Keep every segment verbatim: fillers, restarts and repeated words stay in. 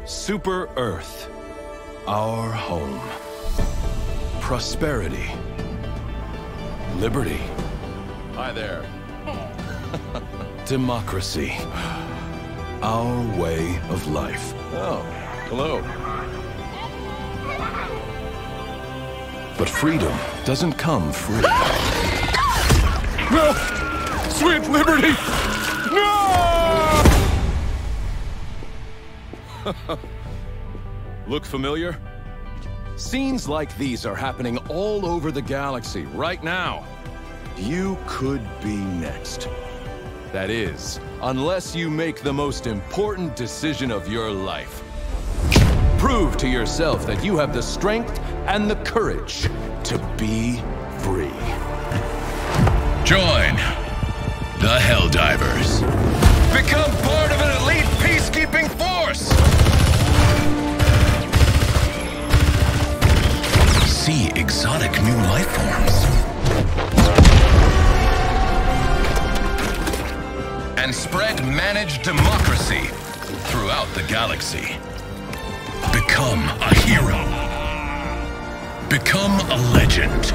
Super Earth. Our home. Prosperity. Liberty. Hi there. Democracy. Our way of life. Oh, hello. But freedom doesn't come free. No! Sweet liberty! No! Look familiar? Scenes like these are happening all over the galaxy right now. You could be next. That is, unless you make the most important decision of your life. Prove to yourself that you have the strength and the courage to be free. Join the Helldivers. Become part of an elite peacekeeping force. See exotic new life forms. And spread managed democracy throughout the galaxy. Become a hero. Become a legend.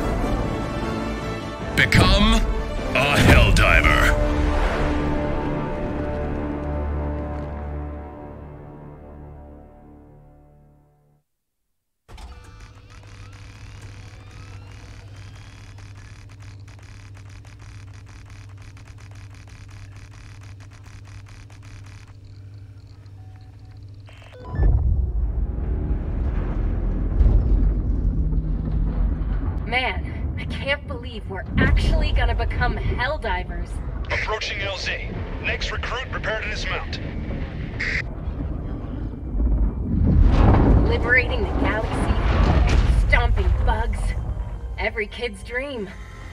Become a Helldiver. Man, I can't believe we're actually gonna become Helldivers. Approaching L Z. Next recruit, prepare to dismount. Liberating the galaxy, stomping bugs. Every kid's dream.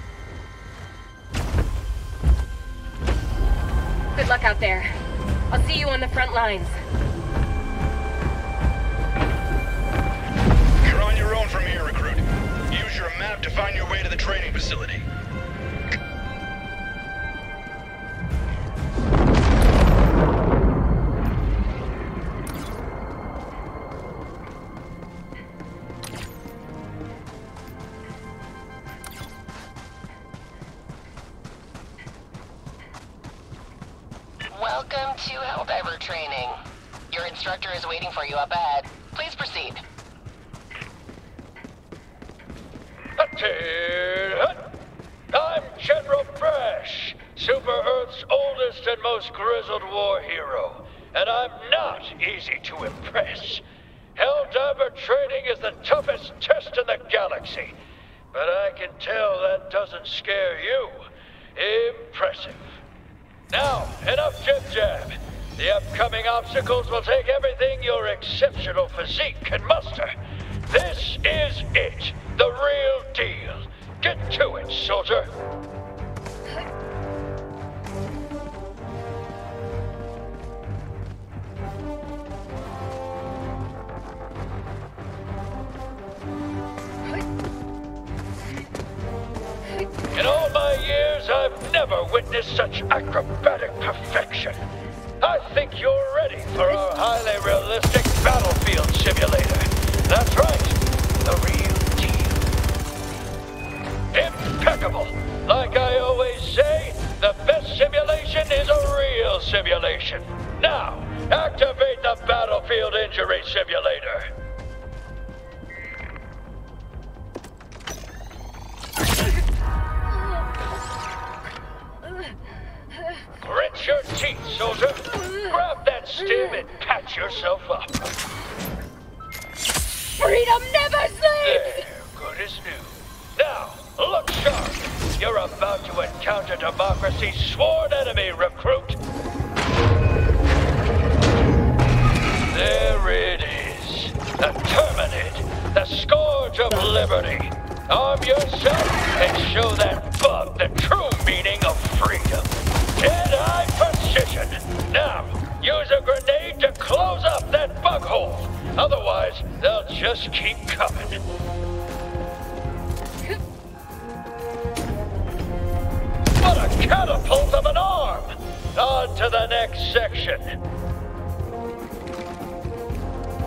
Good luck out there. I'll see you on the front lines. You're on your own from here, recruit. Use your map to find your way to the training facility. Welcome to Helldiver training. Your instructor is waiting for you up ahead. Please proceed. I'm General Brash, Super Earth's oldest and most grizzled war hero, and I'm not easy to impress. Helldiver training is the toughest test in the galaxy, but I can tell that doesn't scare you. Impressive. Now, enough jib-jab. The upcoming obstacles will take everything your exceptional physique can muster. This is it, the real deal. Get to it, soldier. In all my years, I've never witnessed such acrobatic perfection. I think you're ready for our highly realistic battlefield simulator. That's right, the real deal. Impeccable! Like I always say, the best simulation is a real simulation. Now, activate the battlefield injury simulator. Grit your teeth, soldier. Grab that stim and patch yourself up. Freedom never sleeps! There, good as new. Now, look sharp. You're about to encounter democracy's sworn enemy, recruit. There it is. The Terminid, the scourge of liberty. Arm yourself and show that bug the true meaning of freedom. Dead-eye precision. Now, use a grenade to close up that bug hole. Otherwise, they'll just keep coming. What a catapult of an arm! On to the next section.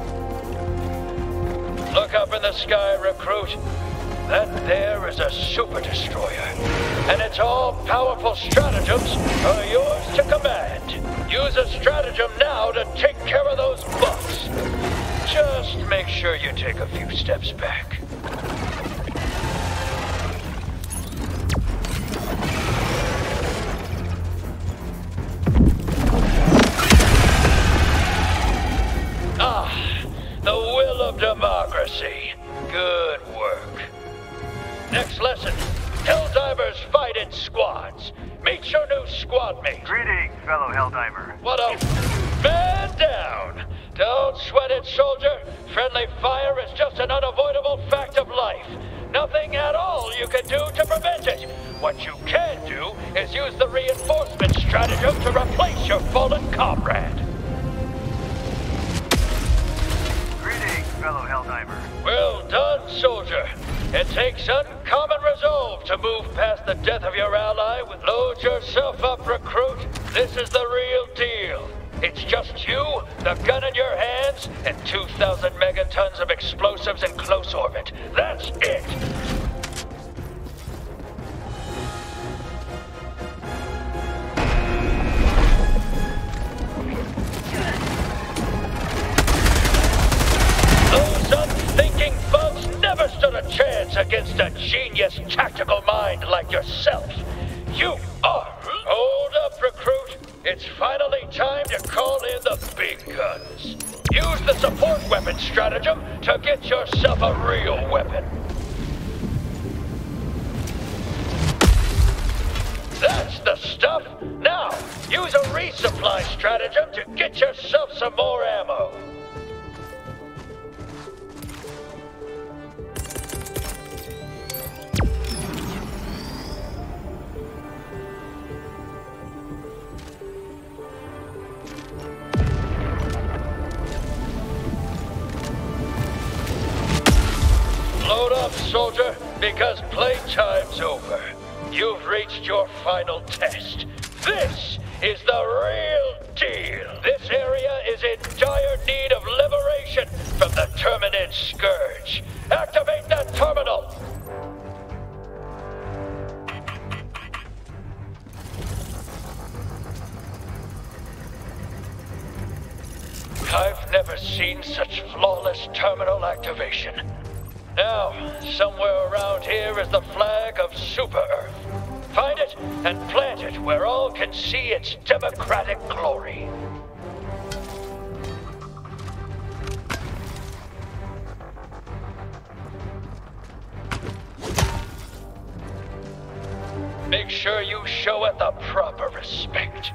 Look up in the sky, recruit. That there is a super destroyer, and its all-powerful stratagems are yours to command. Use a stratagem now to take care of those bugs. Just make sure you take a few steps back. Ah, the will of democracy. Good work. Next lesson, Helldivers fight in squads. Meet your new squad mate. Greetings, fellow Helldiver. What a man down! Don't sweat it, soldier. Friendly fire is just an unavoidable fact of life. Nothing at all you can do to prevent it. What you can do is use the reinforcement stratagem to replace your fallen comrade. Greetings, fellow Helldiver. Well done, soldier. It takes uncommon resolve to move past the death of your ally with load yourself up, recruit. This is the real deal. It's just you, the gun in your hands, and two thousand megatons of explosives in close orbit. That's it! Those unthinking bugs never stood a chance against a genius tactical mind like yourself. You are... Hold up, recruit. It's finally time to call in the big guns. Use the support weapon stratagem to get yourself a real weapon. That's the stuff. Now, use a resupply stratagem to get yourself some more ammo. Load up, soldier, because playtime's over. You've reached your final test. This is the real deal. This area is in dire need of liberation from the Terminid Scourge. Activate that terminal! I've never seen such flawless terminal activation. Now, somewhere around here is the flag of Super Earth. Find it and plant it where all can see its democratic glory. Make sure you show it the proper respect.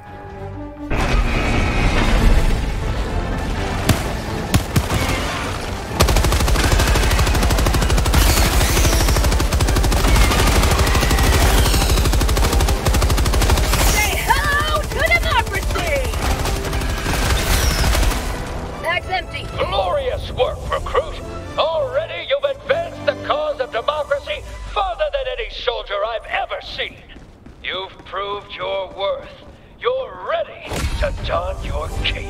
Glorious work, recruit! Already you've advanced the cause of democracy farther than any soldier I've ever seen. You've proved your worth. You're ready to don your cape.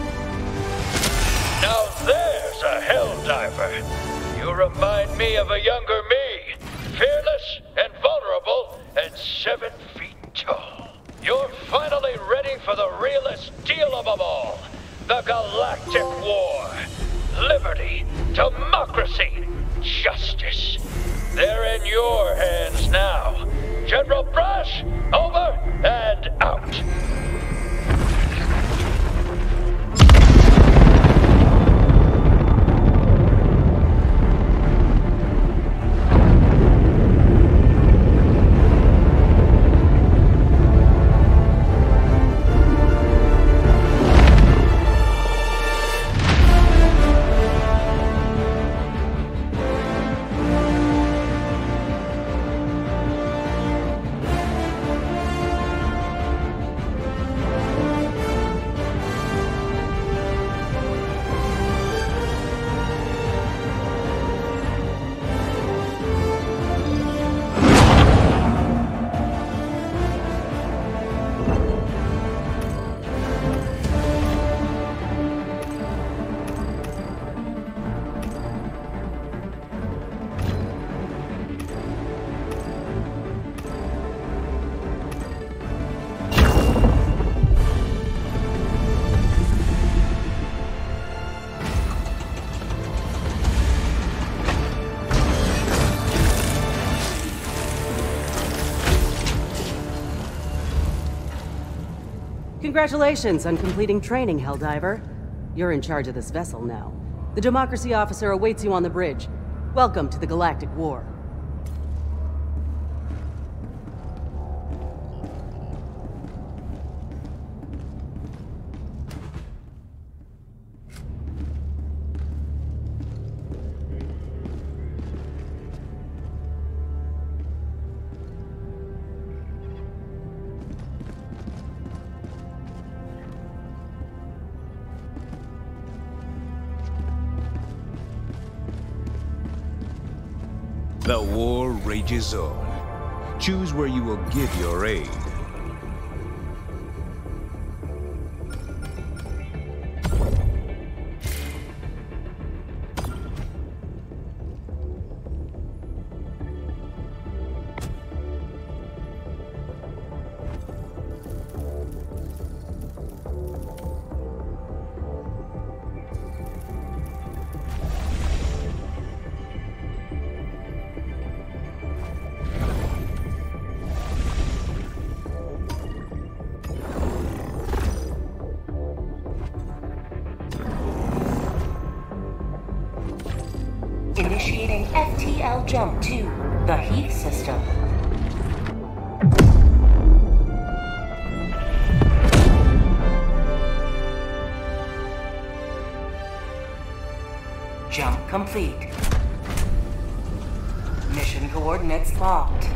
Now there's a Helldiver. You remind me of a younger me. Fearless and vulnerable and seven feet tall. You're finally ready for the realest deal of them all. The Galactic War. Liberty, democracy, justice. They're in your hands now. General Brush, over and out. Congratulations on completing training, Helldiver. You're in charge of this vessel now. The Democracy Officer awaits you on the bridge. Welcome to the Galactic War. The war rages on. Choose where you will give your aid. Initiating F T L jump to the Heath system. Jump complete. Mission coordinates locked.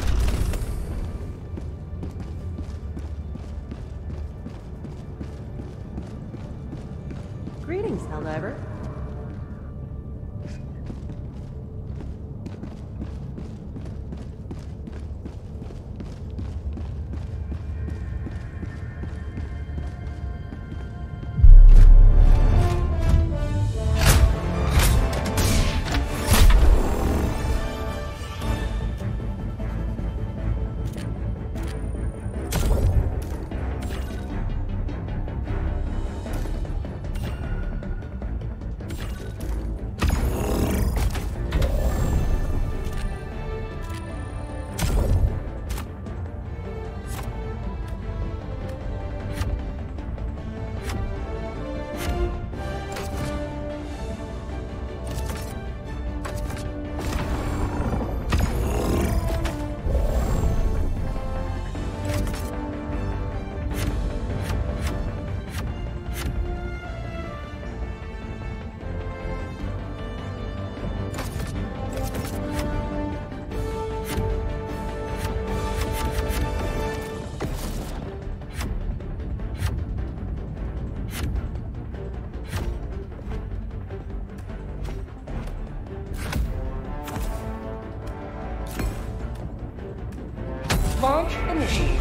Greetings, Helldiver. Launch initiated.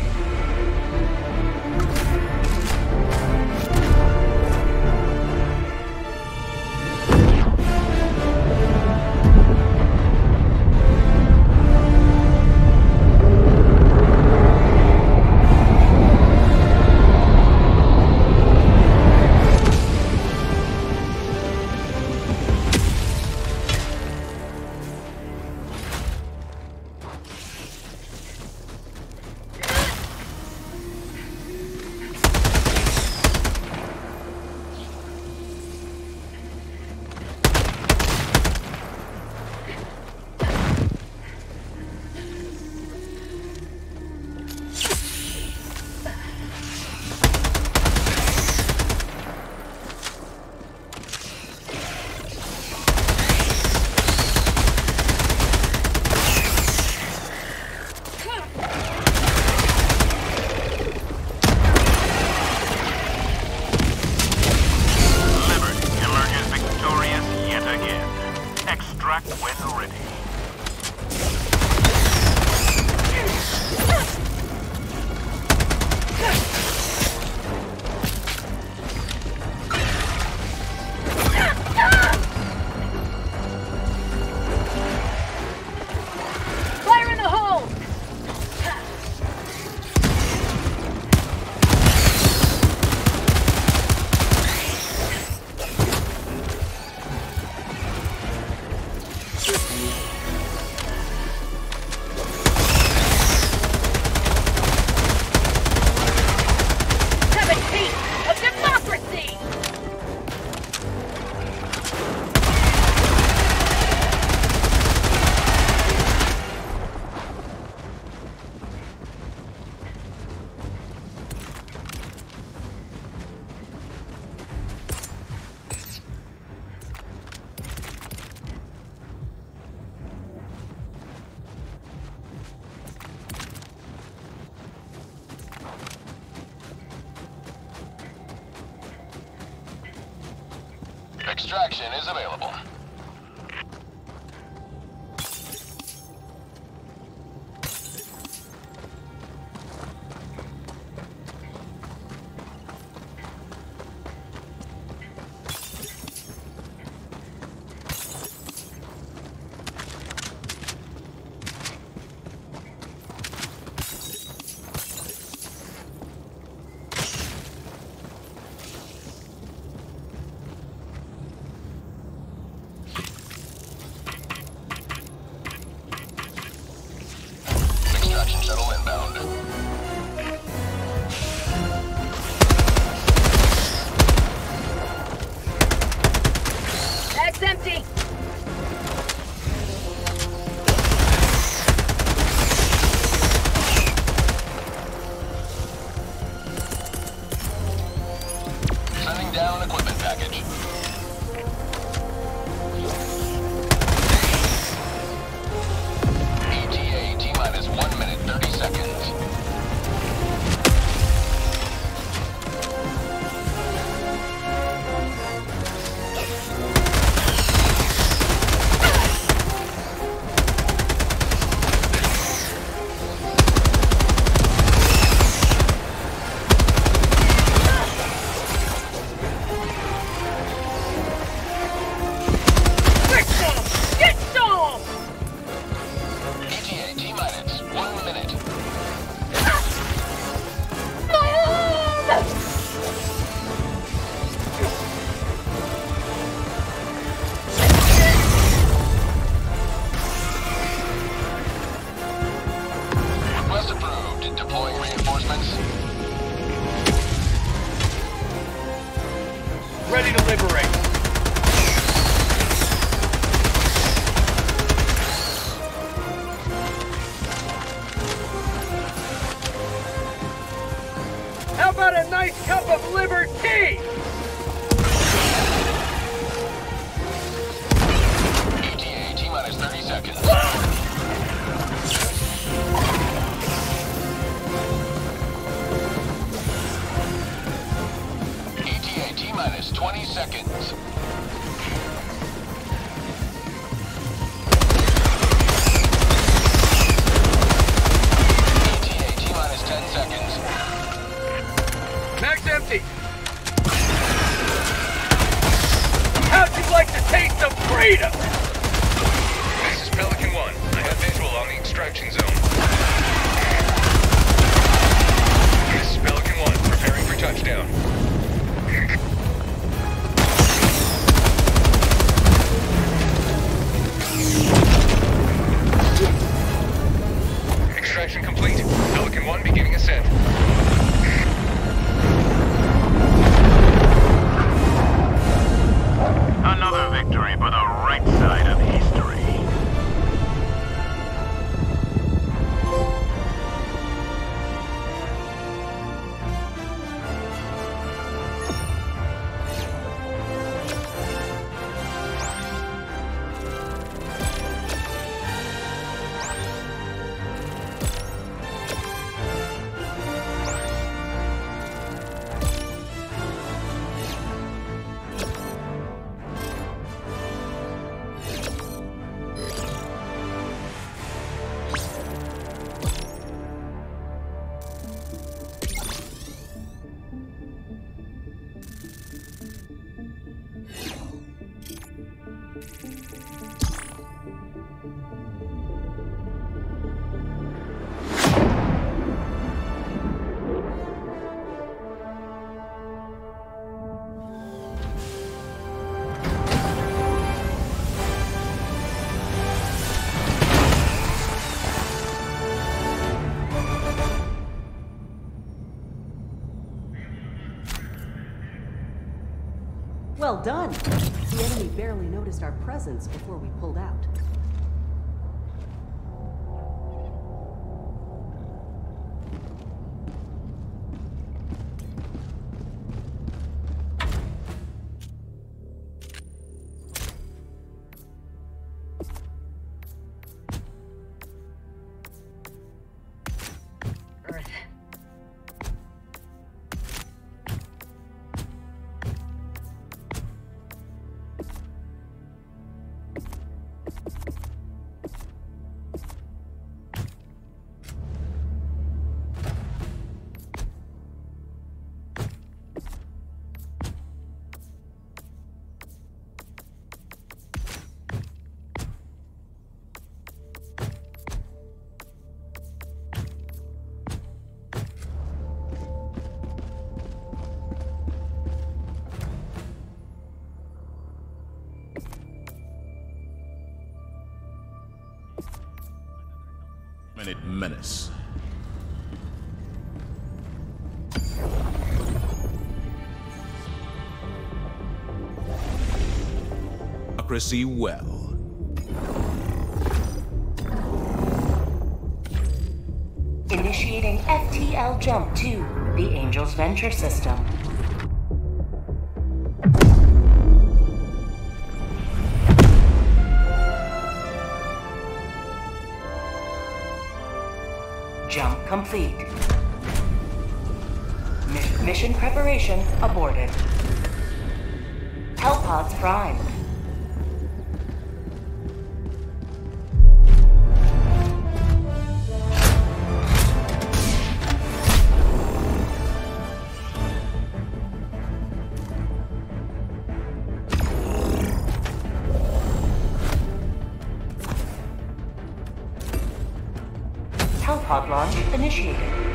Extraction is available. Extraction shuttle inbound. Bag's empty. Sending down equipment package. E T A T-minus one minute, thirty seconds. Get some! Get some! E T A T-minus one minute. Request approved. Deploying reinforcements. Ready to liberate. How about a nice cup of liberty? E T A T-minus thirty seconds. E T A T-minus twenty seconds. E T A T-minus ten seconds. Mag's empty. How'd you like to taste of freedom? This is Pelican one. I have visual on the extraction zone. This is Pelican one, preparing for touchdown. Extraction complete. Pelican one beginning ascent. Another victory for the right side of history. Well done. The enemy barely noticed our presence before we pulled out. Earth. infinite menace. Democracy well. Initiating F T L jump to the Angel's Venture System. Jump complete. Mi- mission preparation aborted. Hellpods primed. Hellpod launch initiated.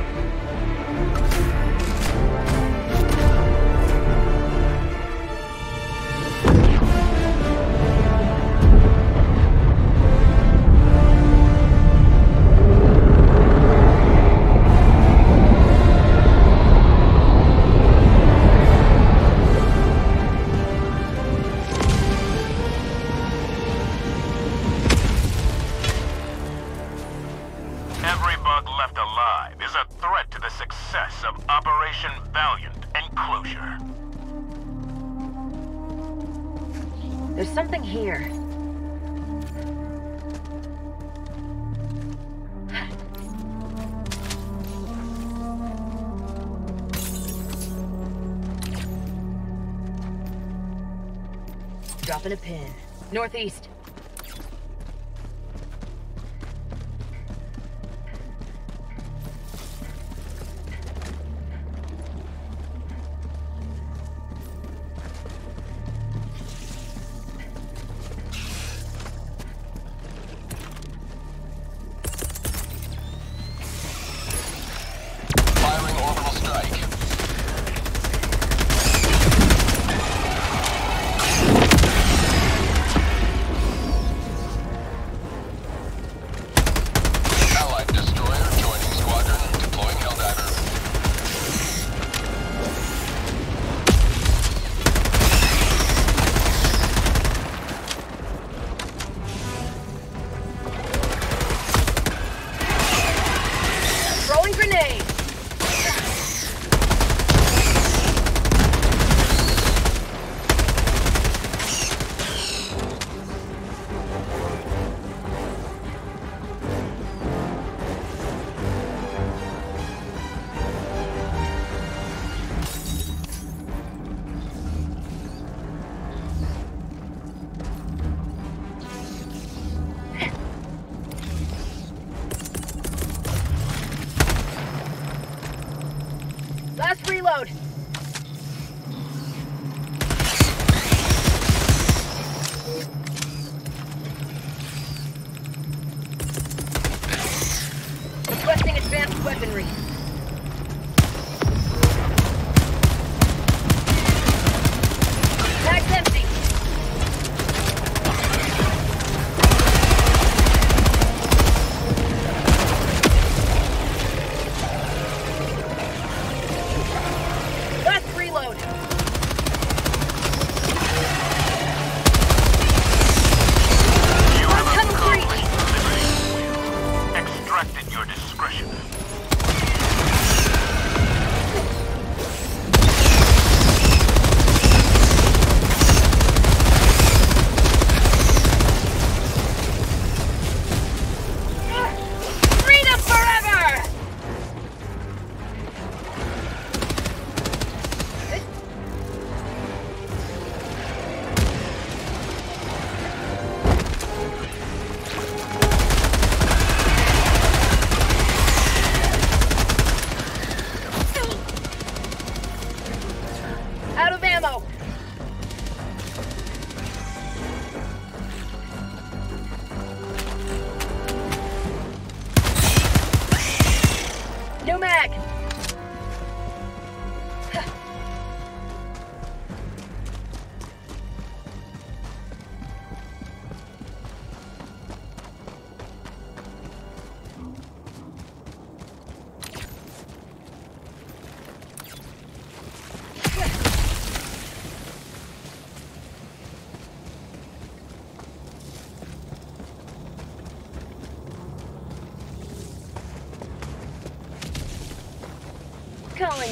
Every bug left alive is a threat to the success of Operation Valiant Enclosure. There's something here. Dropping a pin. Northeast. Firing orbital strike.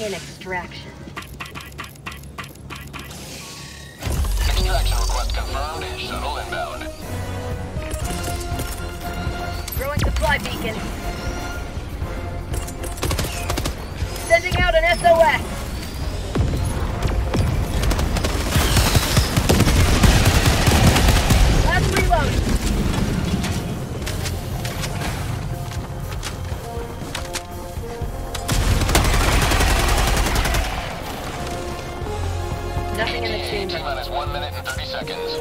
Begin extraction. Extraction request confirmed. Shuttle inbound. Throwing supply beacon. Sending out an S O S. Last reload. Nothing in the chamber. T-minus one minute and thirty seconds.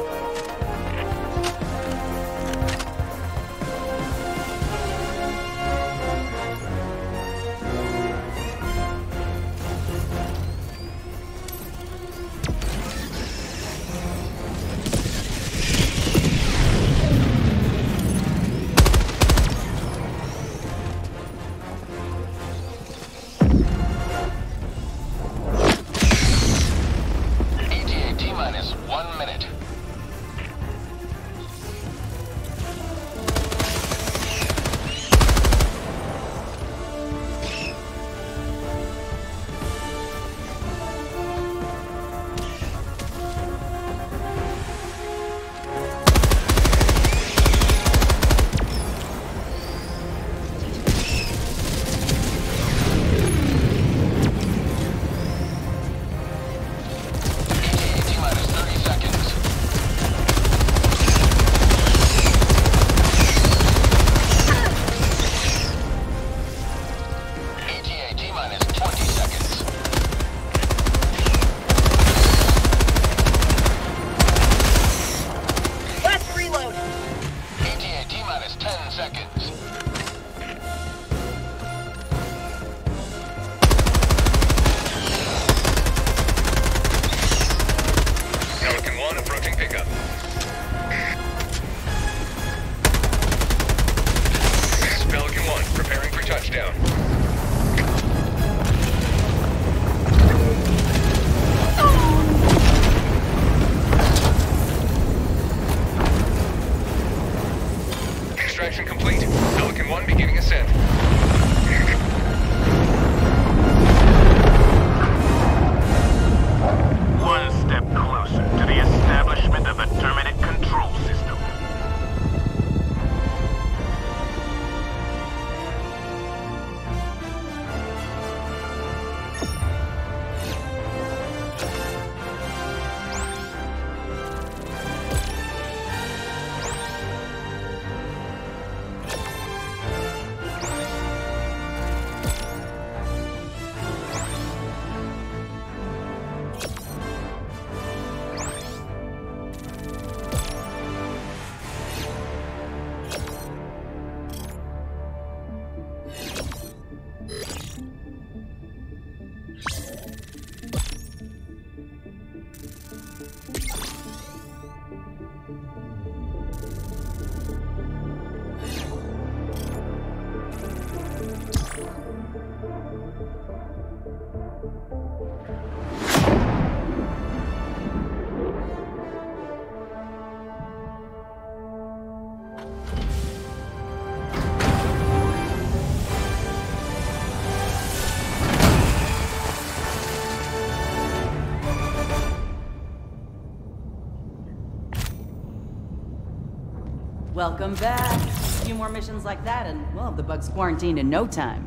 Welcome back. A few more missions like that and we'll have the bugs quarantined in no time.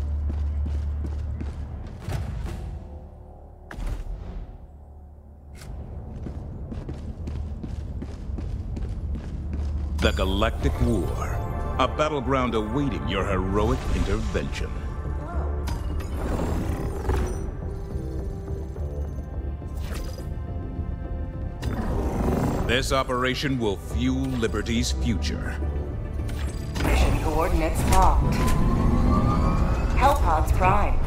The Galactic War. A battleground awaiting your heroic intervention. This operation will fuel Liberty's future. Mission coordinates locked. Hellpods primed.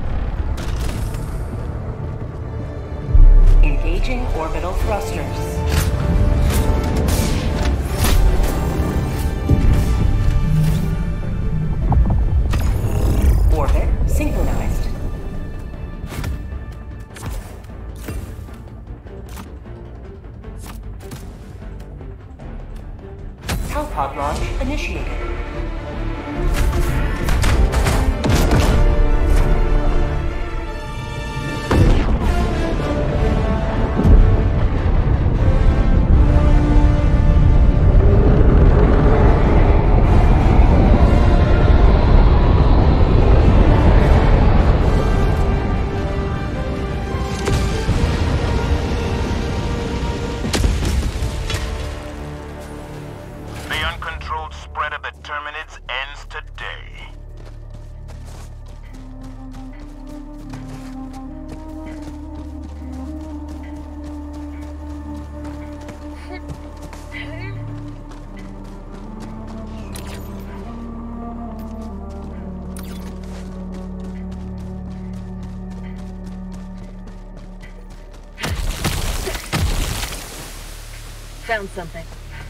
Engaging orbital thrusters. Orbit synchronized. Hellpod launch initiated. Found something.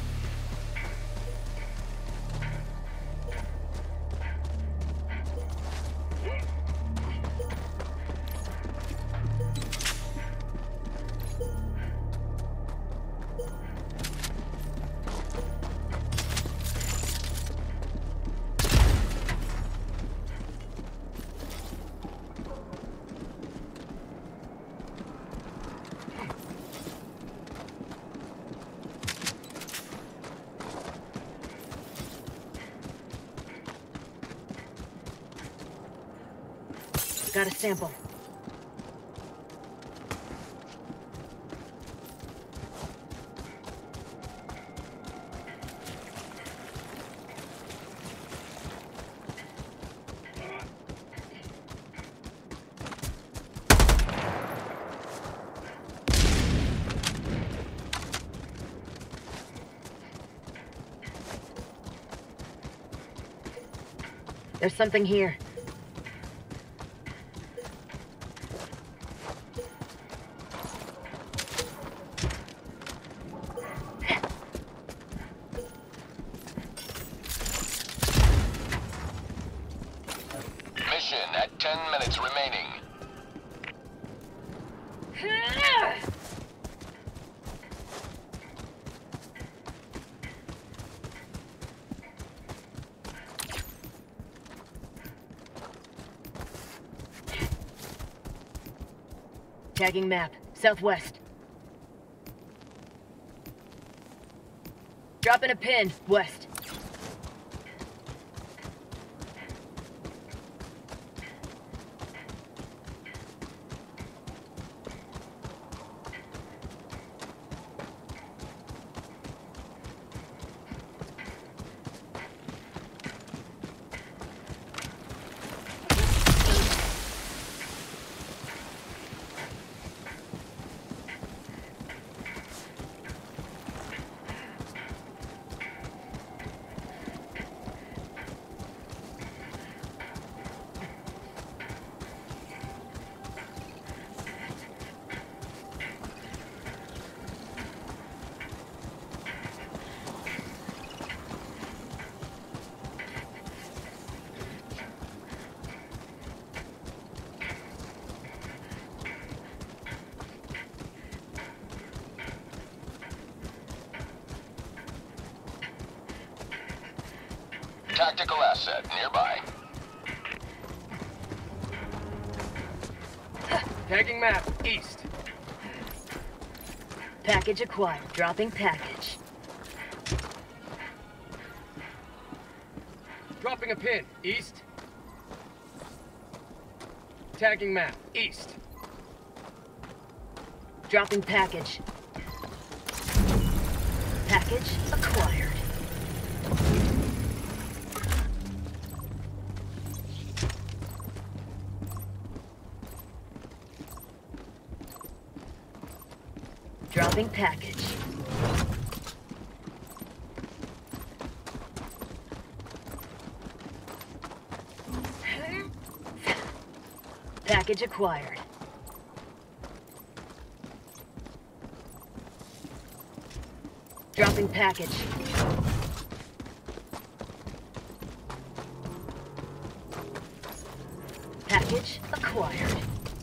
Got a sample. There's something here. Mission at ten minutes remaining. Tagging map. Southwest. Dropping a pin. West. Tactical asset nearby. Tagging map, east. Package acquired. Dropping package. Dropping a pin, east. Tagging map, east. Dropping package. Package acquired. Dropping package. Package acquired. Dropping package. Package acquired.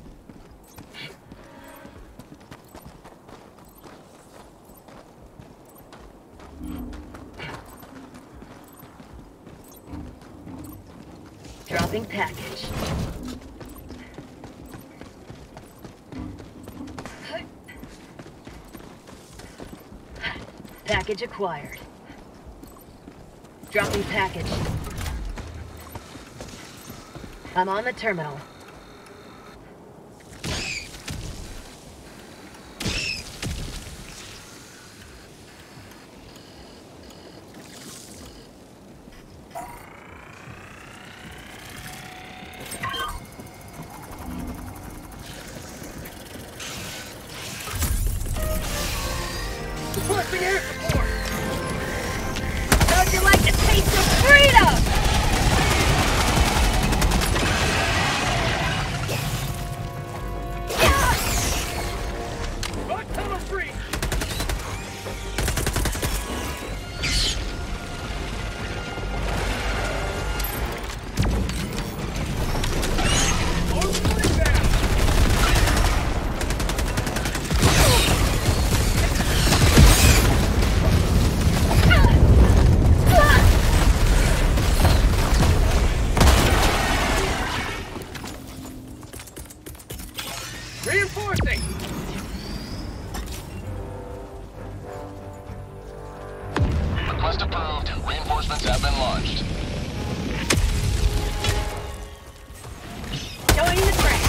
Dropping package. Package acquired. Dropping package. I'm on the terminal. Requesting air support! How'd you like the taste of freedom? Right tunnel free! Request approved. Reinforcements have been launched. Joining the track.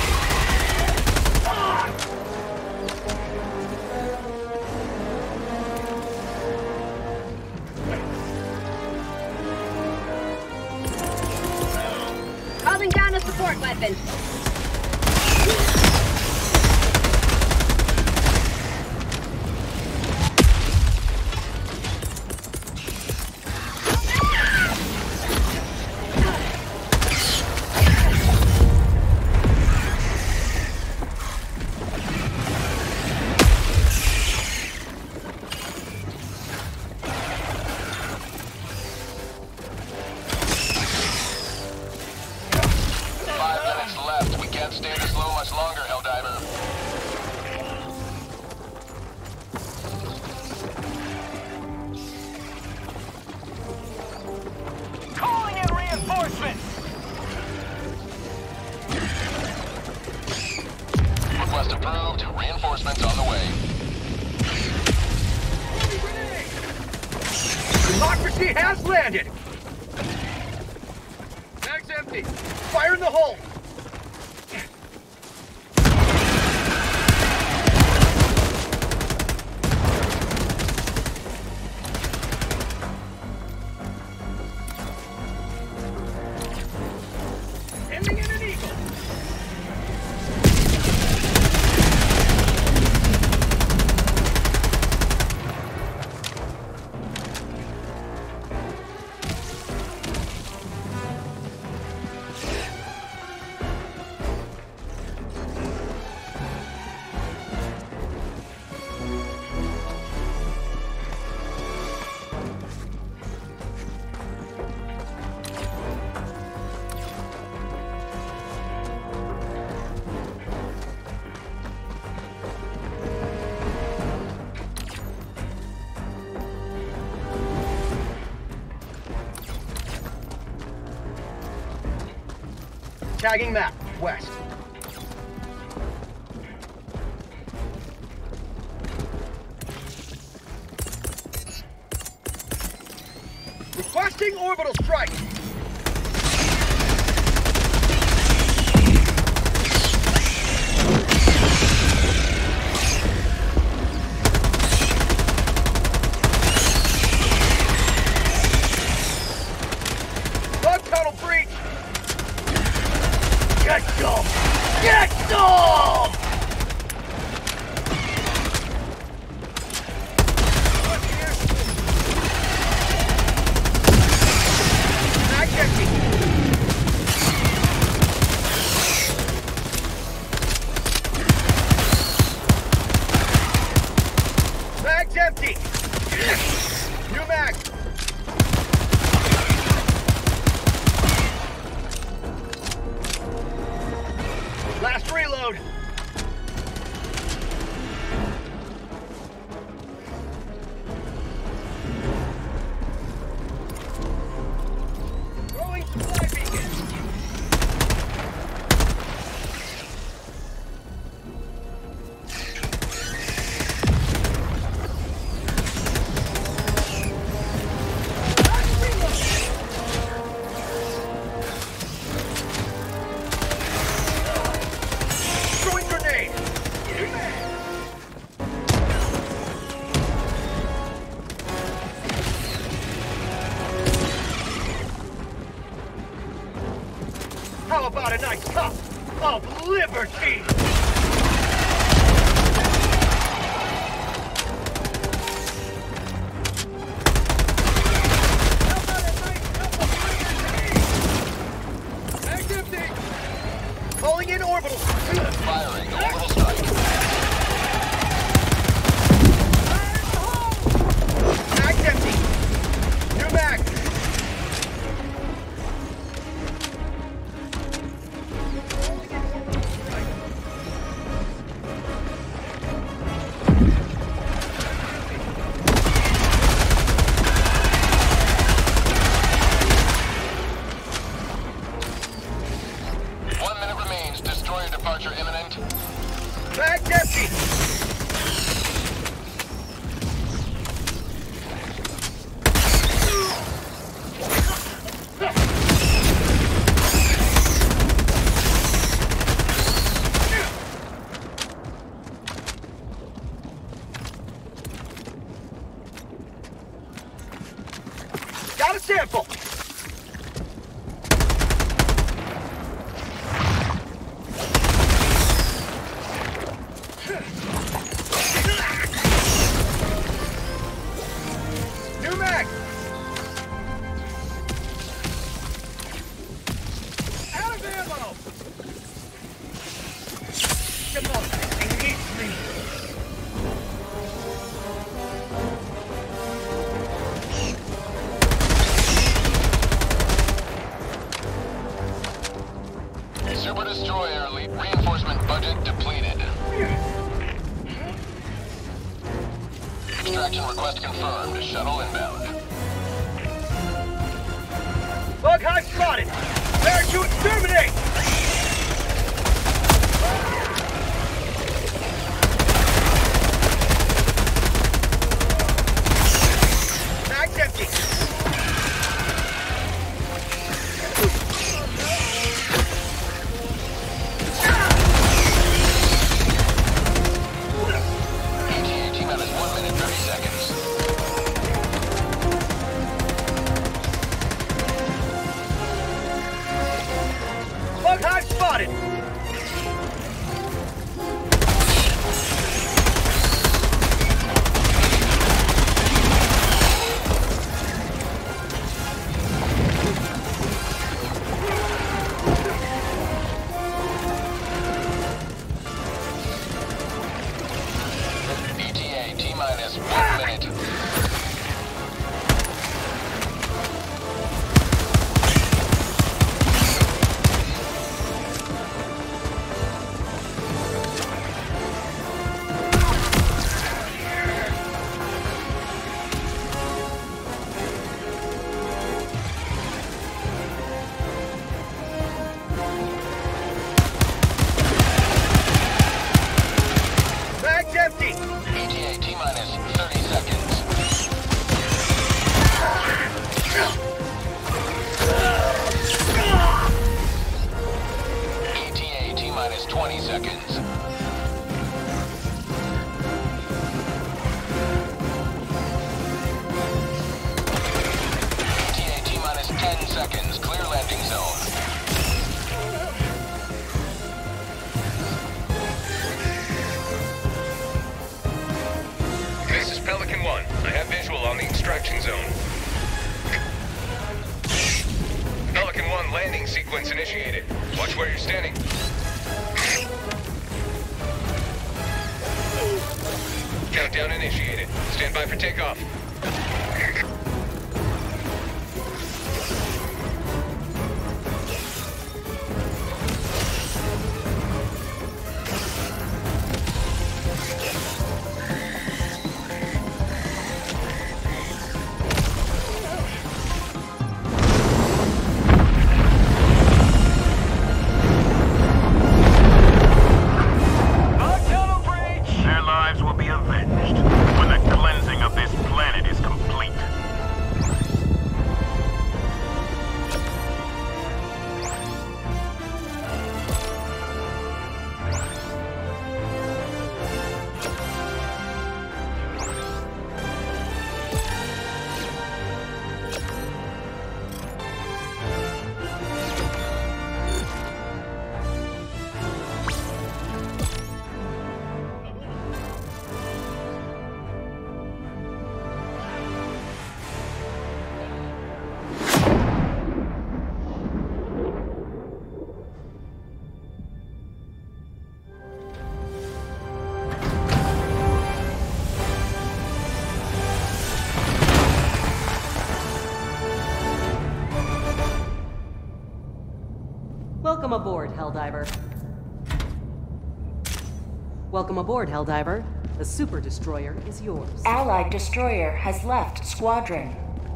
Calling down a support weapon. Stay this low much longer, Helldiver. Calling in reinforcements! Request approved. Reinforcements on the way. Democracy has landed! Mag's empty. Fire in the hole! Tagging map, west. Requesting orbital strike! Bug tunnel breach! Get some! Get some! Mag's empty. Mag's empty. New mag. Last reload. Throwing supply beacon. Last reload. Throwing grenade! How about a nice cup of liberty? How about a nice cup of liberty? Mag's empty! Calling in orbital. Firing orbital strike. Mag's empty. New mag. Got a sample! New mag! Out of ammo! Come on, this thing needs me! Super Destroyer elite reinforcement budget depleted. Extraction request confirmed. Shuttle inbound. Bug hive spotted! There to exterminate! Mag's empty! Initiated. Watch where you're standing. Countdown initiated. Stand by for takeoff. Welcome aboard, Helldiver. Welcome aboard, Helldiver. The Super Destroyer is yours. Allied destroyer has left squadron.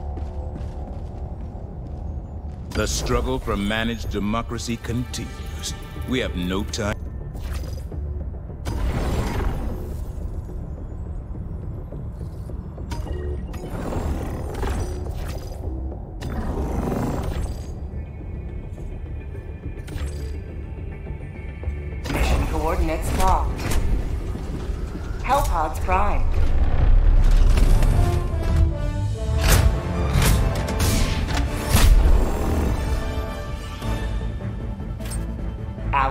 The struggle for managed democracy continues. We have no time. Coordinates locked. Hellpods primed.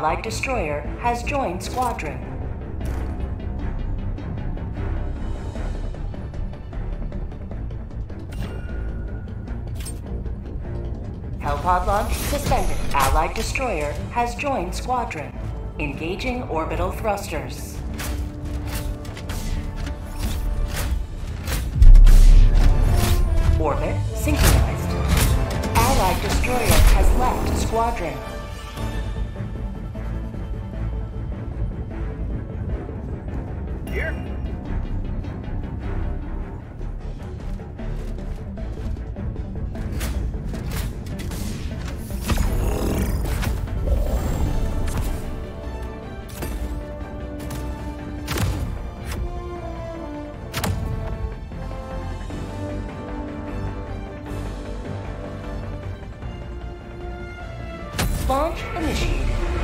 Allied destroyer has joined squadron. Hellpod launch suspended. Allied destroyer has joined squadron. Engaging orbital thrusters. Orbit synchronized. Allied destroyer has left squadron. Here? Launch initiated.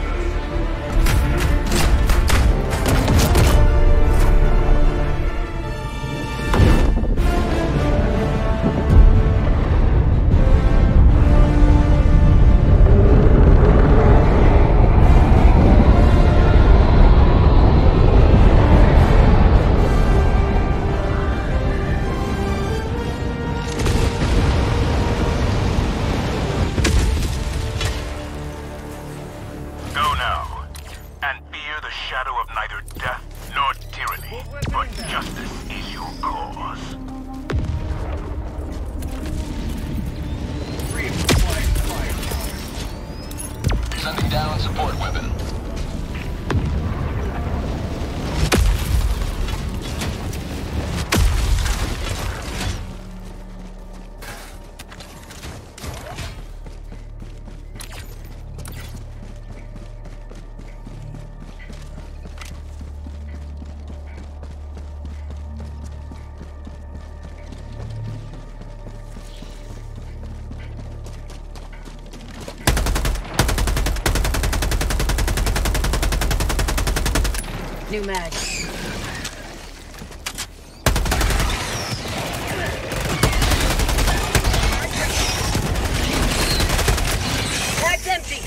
New mag. Mag's empty.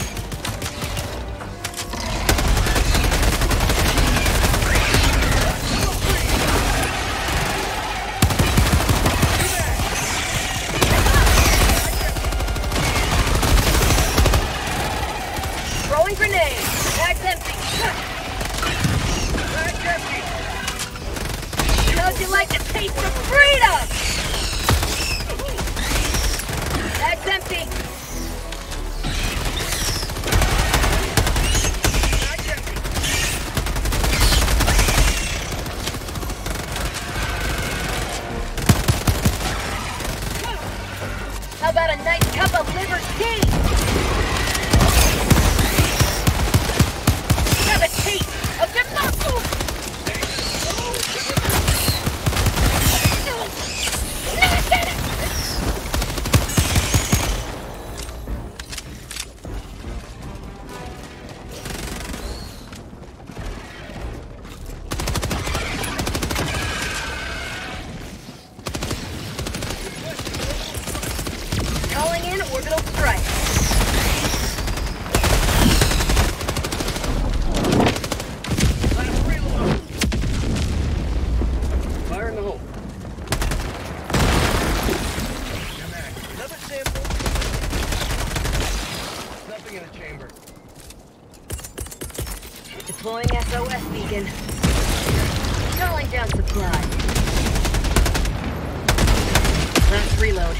Throwing grenade. Mag's empty. How'd you like to taste of freedom? That's empty. How about a nice cup of liver tea? Have a taste of democracy. Calling in orbital strike. Last reload. Fire in the hole. Another sample. Nothing in the chamber. Deploying S O S beacon. Calling down supply. Last reload.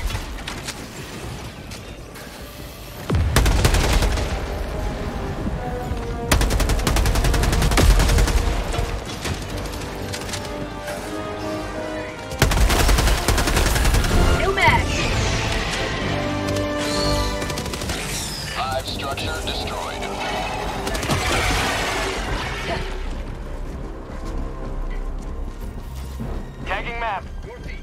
New mag. Hive structure destroyed. Tagging map. Northeast.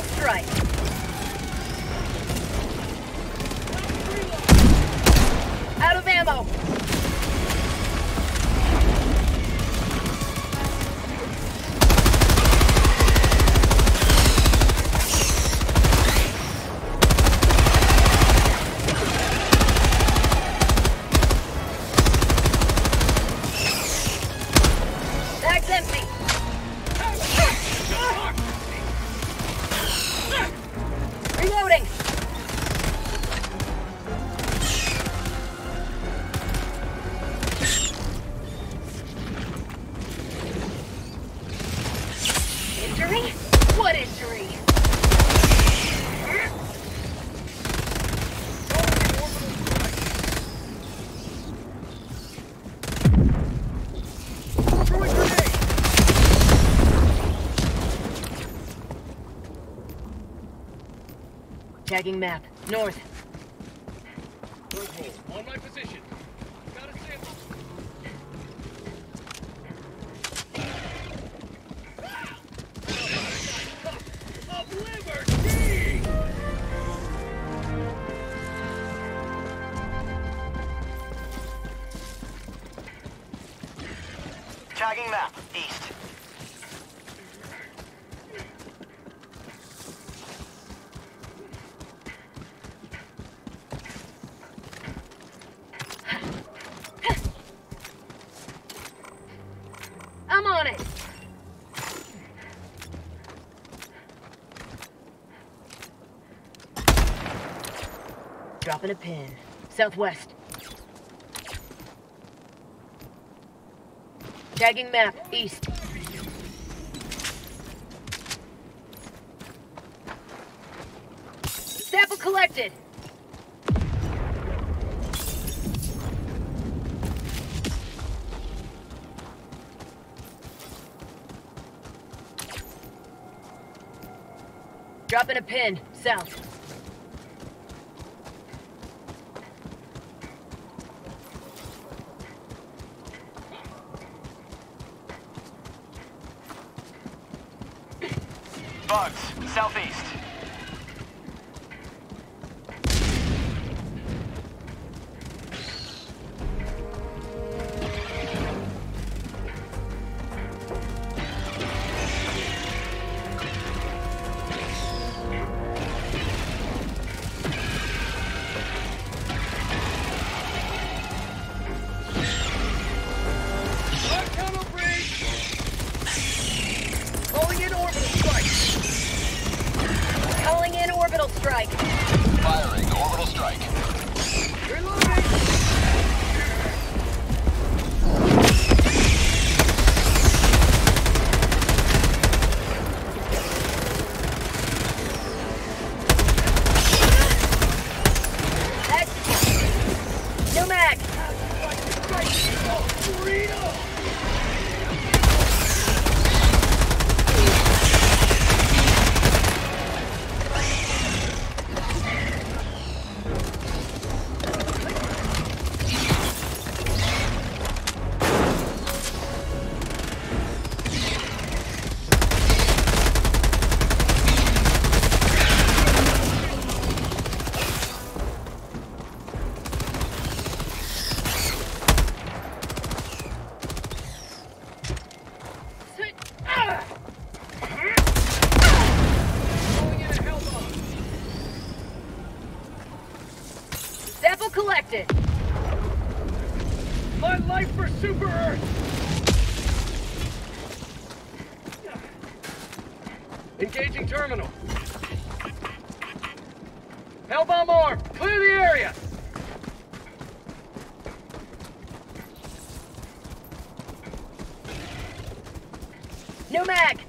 strike. Out of ammo. Bag's empty. Reloading. Injury? What injury? Throwing grenade! Tagging map. North. On my position. Got a sample. Of liberty! Tagging map. East. I'm on it. Dropping a pin. Southwest. Tagging map. East. Sample collected. Dropping a pin. South. Bugs. Southeast. Calling in orbital strike! Calling in orbital strike. Firing orbital strike. Reloading! That's... No mag. Sample collected. My life for Super Earth! Engaging terminal. Hellbomb arm! Clear the area! No mag.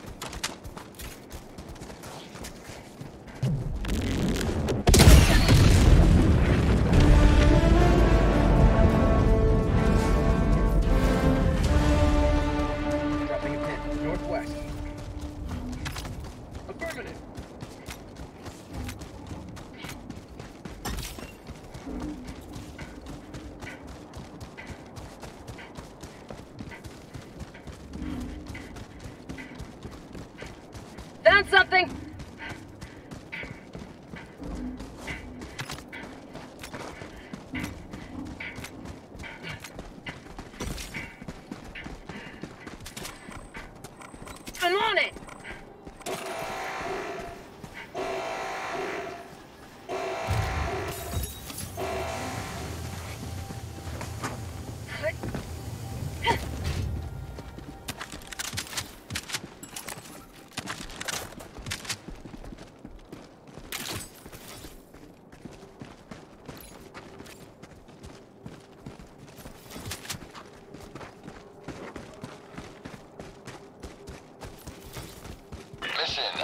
Dropping a pin. Northwest. Affirmative. Found something.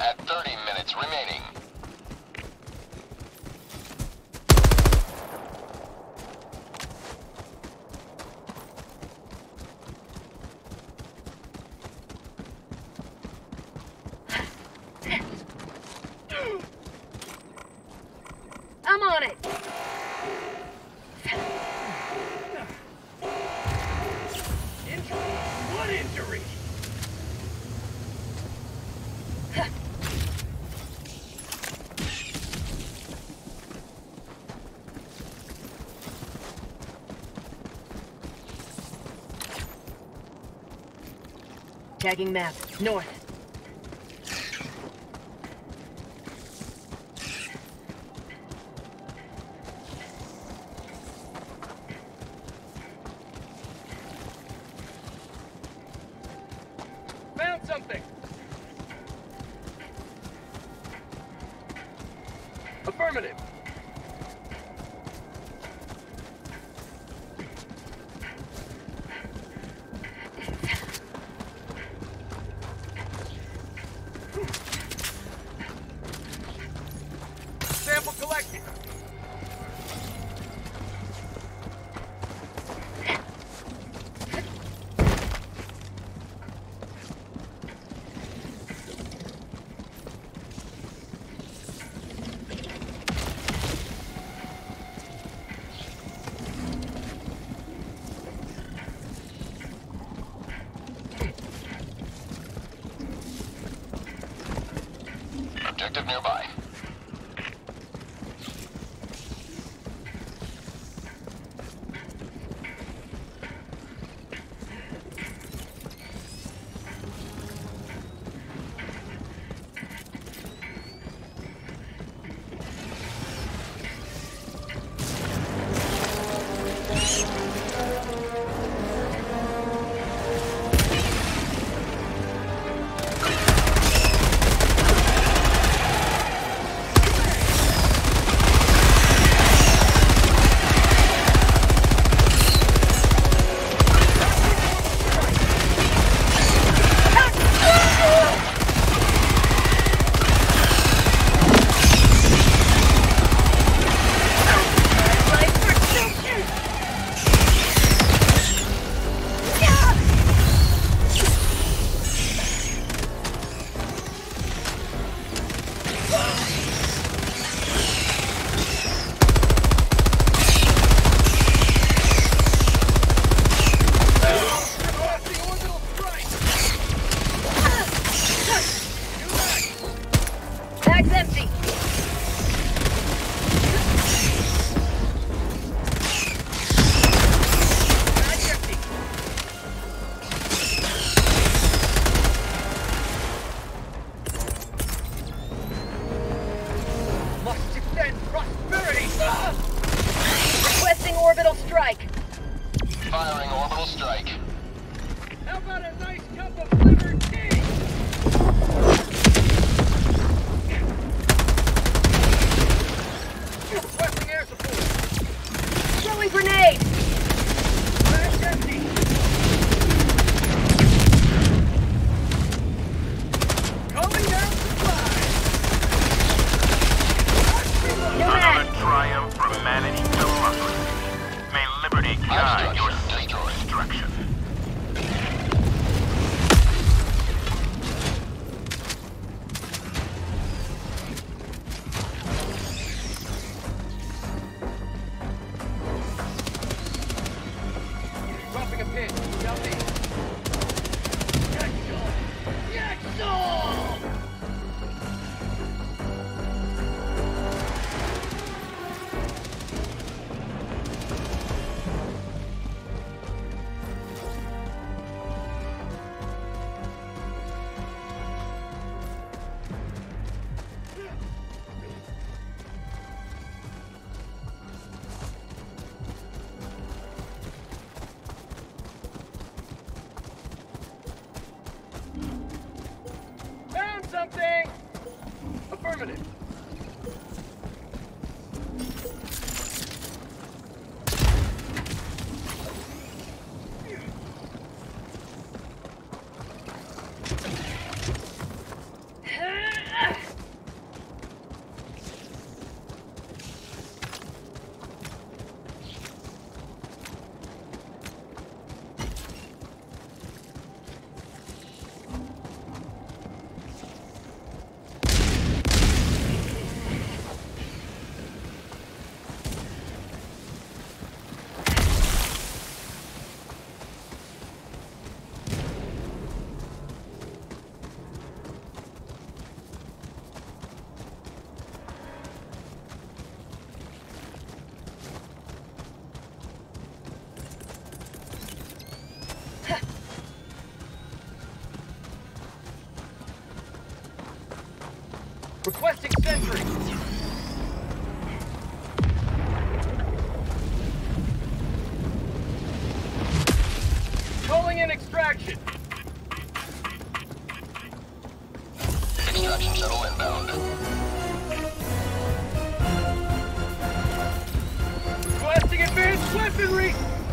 at thirty minutes remaining. I'm on it. Injury? What injury? Tagging map. North. Found something. Affirmative. Sample collected. Objective nearby. Bag's empty. Bag's empty. Must defend prosperity. Ah! Requesting orbital strike. Firing orbital strike. How about a nice cup of liver tea? Requesting air support. Throwing grenade. Bag's empty. Calling down supplies. Another triumph for humanity democracy. May liberty guide your safe destruction. Dropping a pin. Southeast. Yaxel! Yaxel! Found something! Affirmative. sentry! Calling in extraction! Extraction shuttle inbound. Blasting advanced weaponry!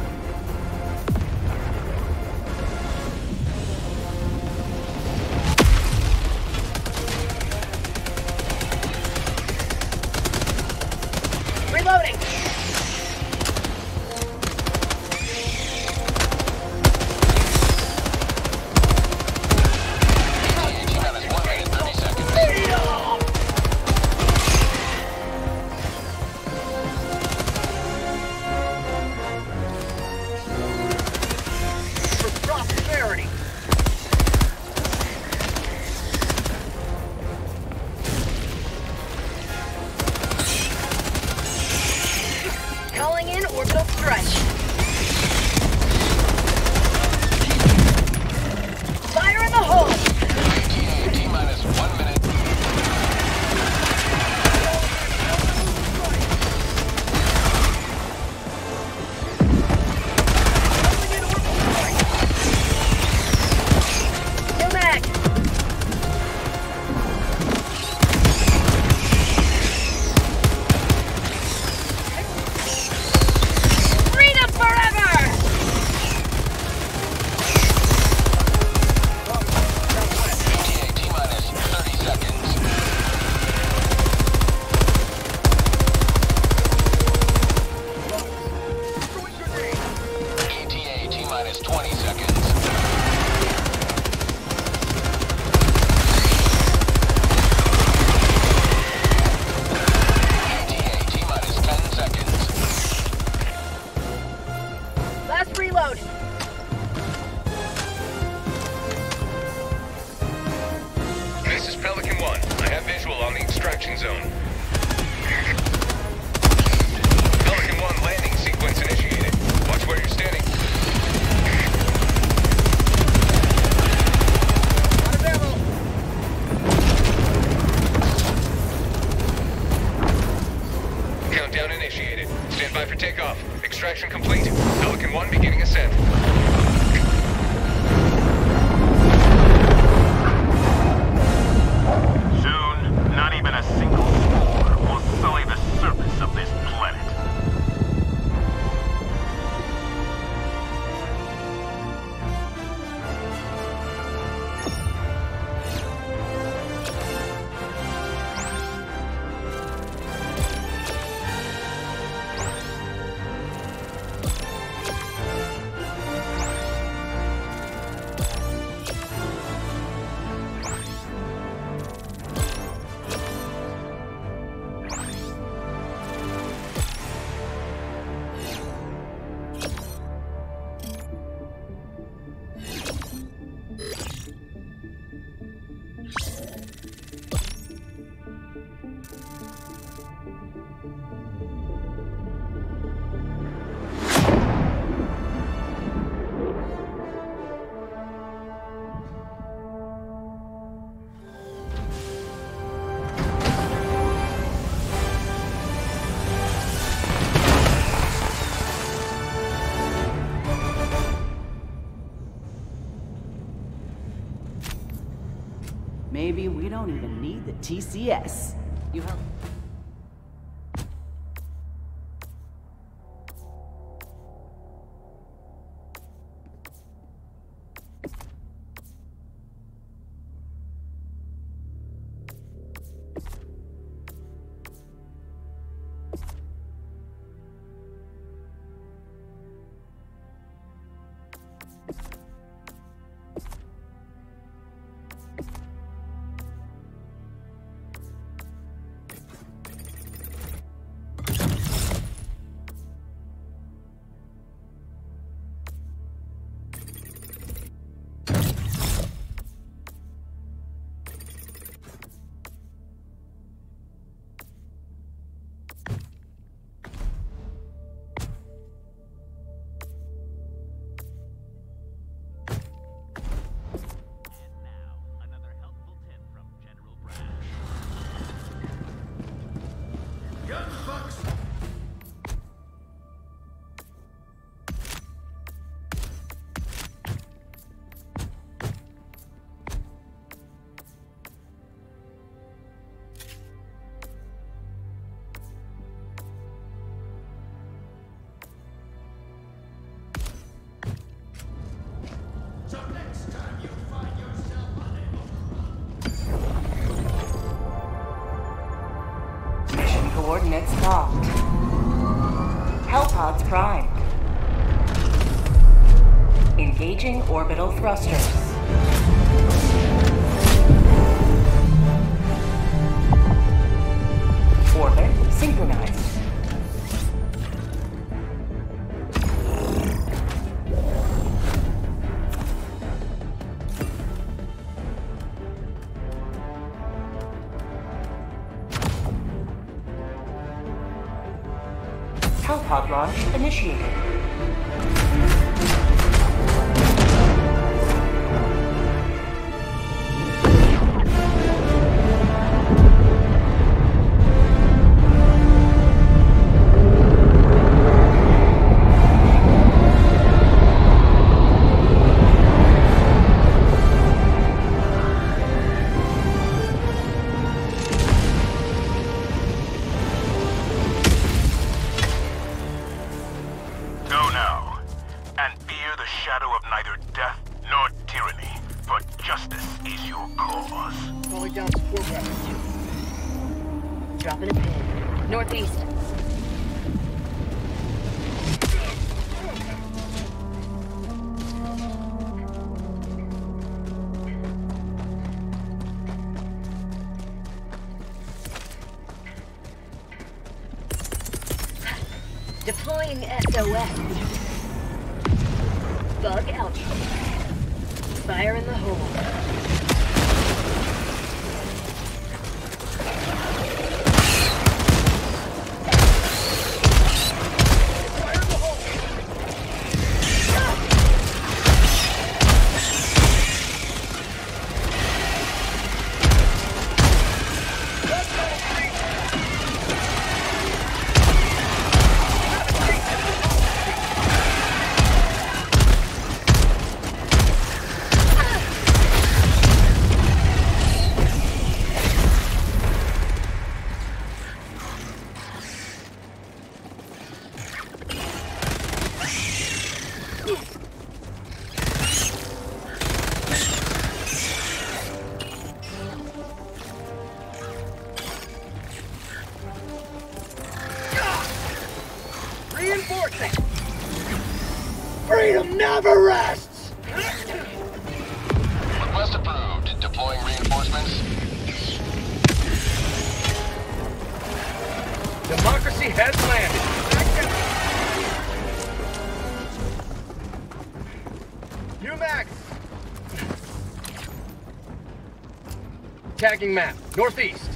Reloading! For prosperity! Calling in orbital stretch. Fire in the hole! T-minus one minute. New mag! Freedom forever! T-minus thirty seconds. E T A T-minus twenty seconds. E T A T-minus ten seconds. Last reload. This is Pelican one. I have visual on the extraction zone. Pelican one landing sequence initiated. Watch where you're standing. Out of ammo! Countdown initiated. Stand by for takeoff. Extraction complete. Pelican one beginning ascent. Soon, not even a single spore will sully the surface of this planet. Maybe we don't even need the T C S. You have... Coordinates locked. Hellpods primed. Engaging orbital thrusters. Orbit synchronized. Hellpod launch initiated. Dropping a pin. Northeast. Deploying S O S. Bug out. Fire in the hole. Reinforcing! Freedom never rests! Request approved. Deploying reinforcements. Democracy has landed. New max. Tagging map. Northeast.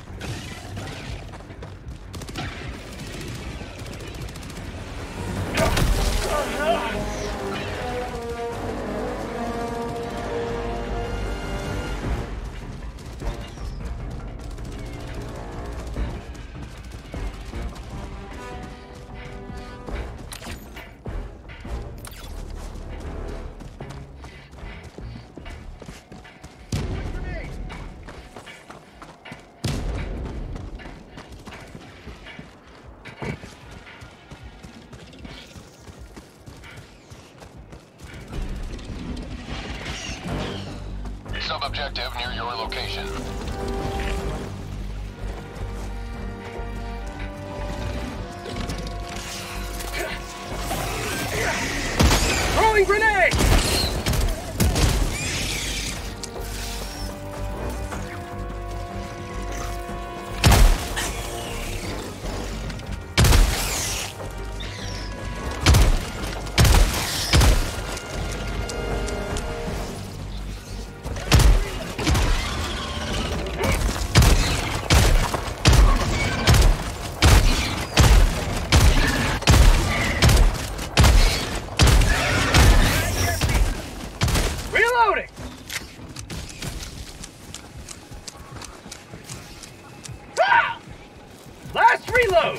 Sub-objective near your location. Throwing grenade! Reloading! Ah! Last reload!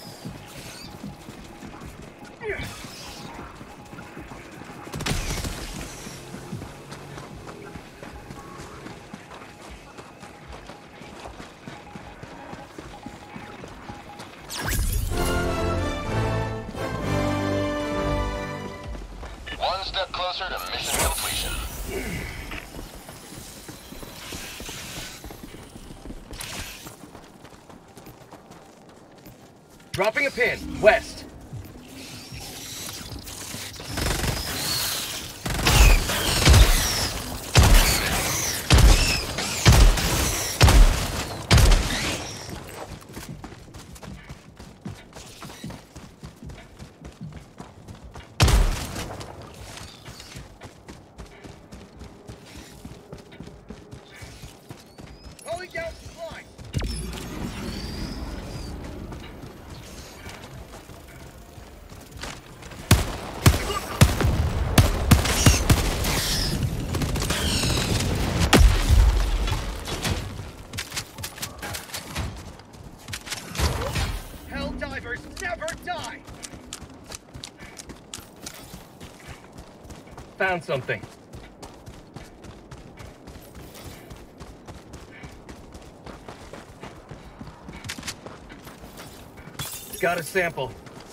One step closer to mission completion. Dropping a pin, west. Calling down supply. Helldivers never die! Found something. Got a sample.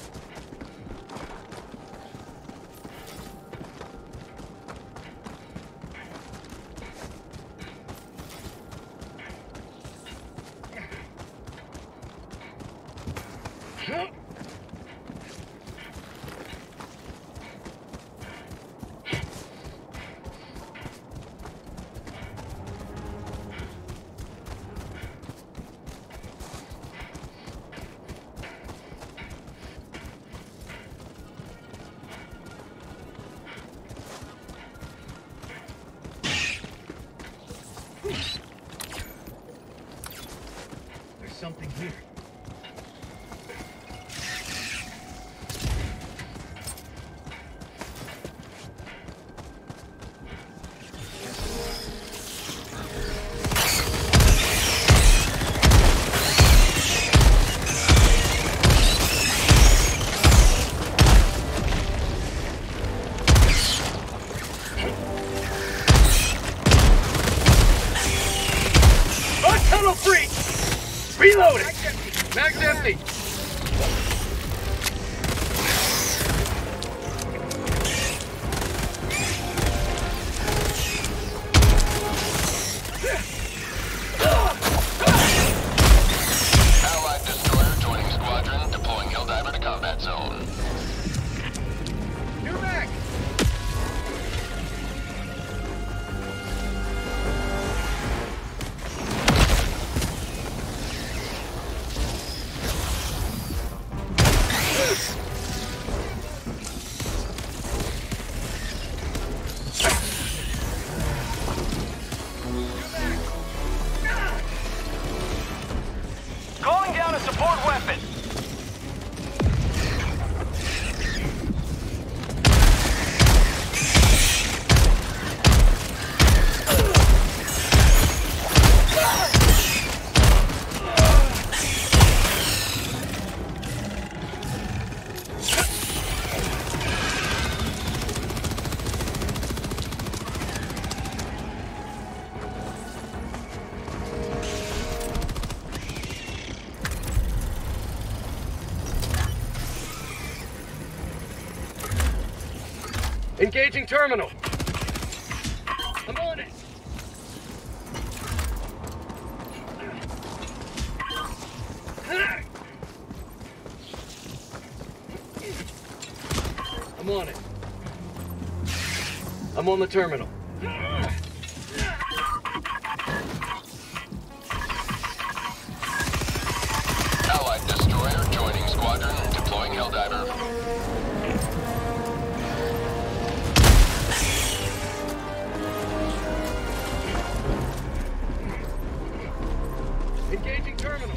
There's something here. Tunnel free! Reloading! Mag's empty! Allied destroyer joining squadron, deploying Helldiver to combat zone. New mag! Calling down a support weapon. Engaging terminal. I'm on it. I'm on it. I'm on the terminal. Allied destroyer joining squadron, deploying Helldiver. Engaging terminal.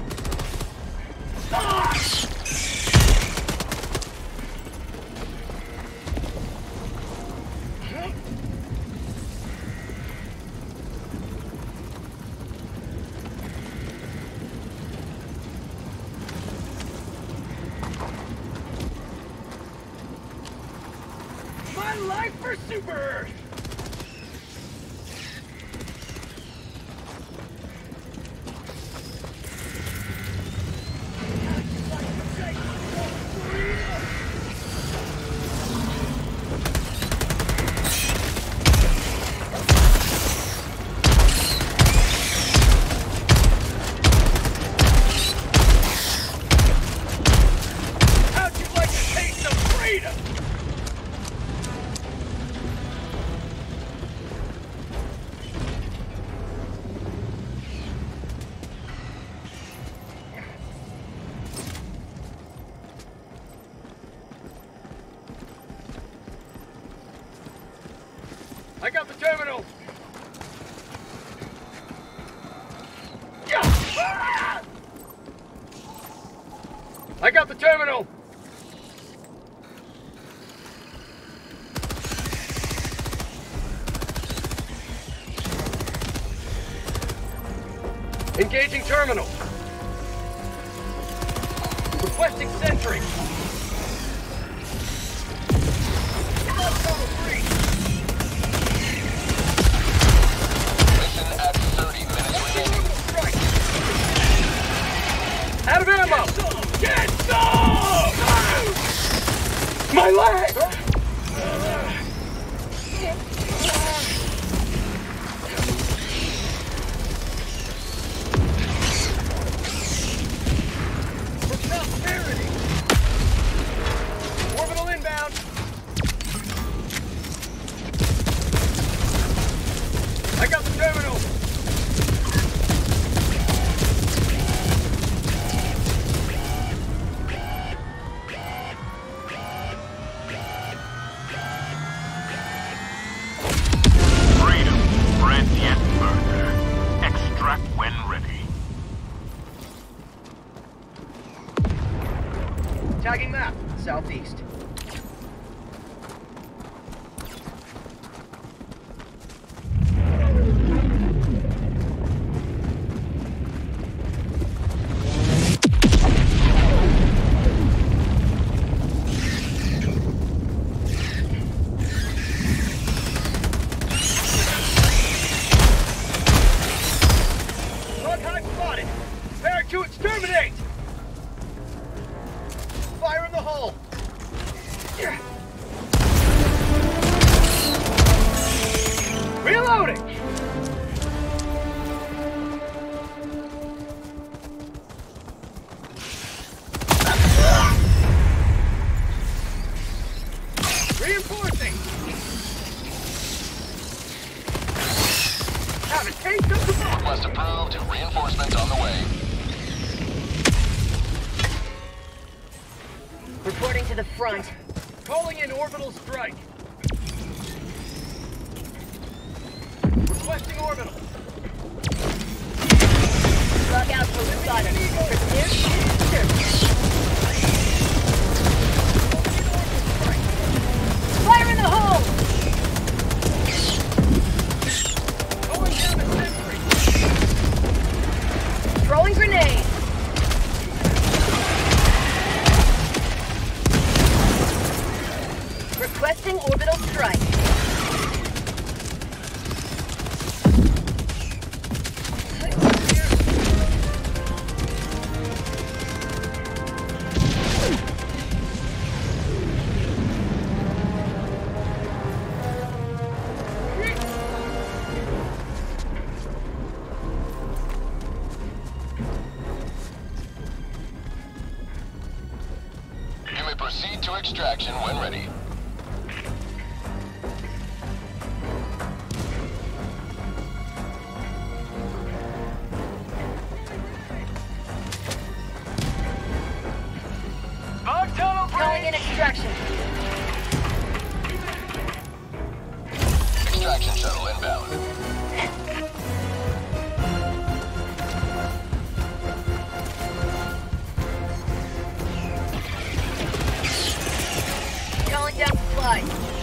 My life for Super Earth! terminal! I got the terminal! Engaging terminal! Requesting sentry! Mission at thirty minutes remaining. Out of ammo! Get some! My leg! For prosperity! Orbital inbound! I got the terminal! Freedom spread yet further. Extract when ready. Tagging map, southeast. Bug hive spotted! Prepare to exterminate! Fire in the hole! Reloading! Reinforcing! Have a taste of the bomb! Request approved. Reinforcements on the way. Reporting to the front. Calling in orbital strike. Requesting orbital. Bug out for the sun. Prepare to exterminate. Fire in the hole! Going down a sentry. Throwing grenade. Requesting orbital strike. You may proceed to extraction when ready. Bug tunnel Calling in extraction. Extraction shuttle inbound. Calling down supply.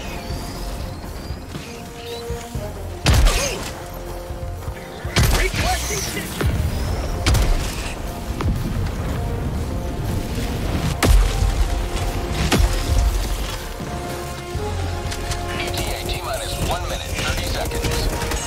Requesting sentry. E T A T minus one minute, thirty seconds.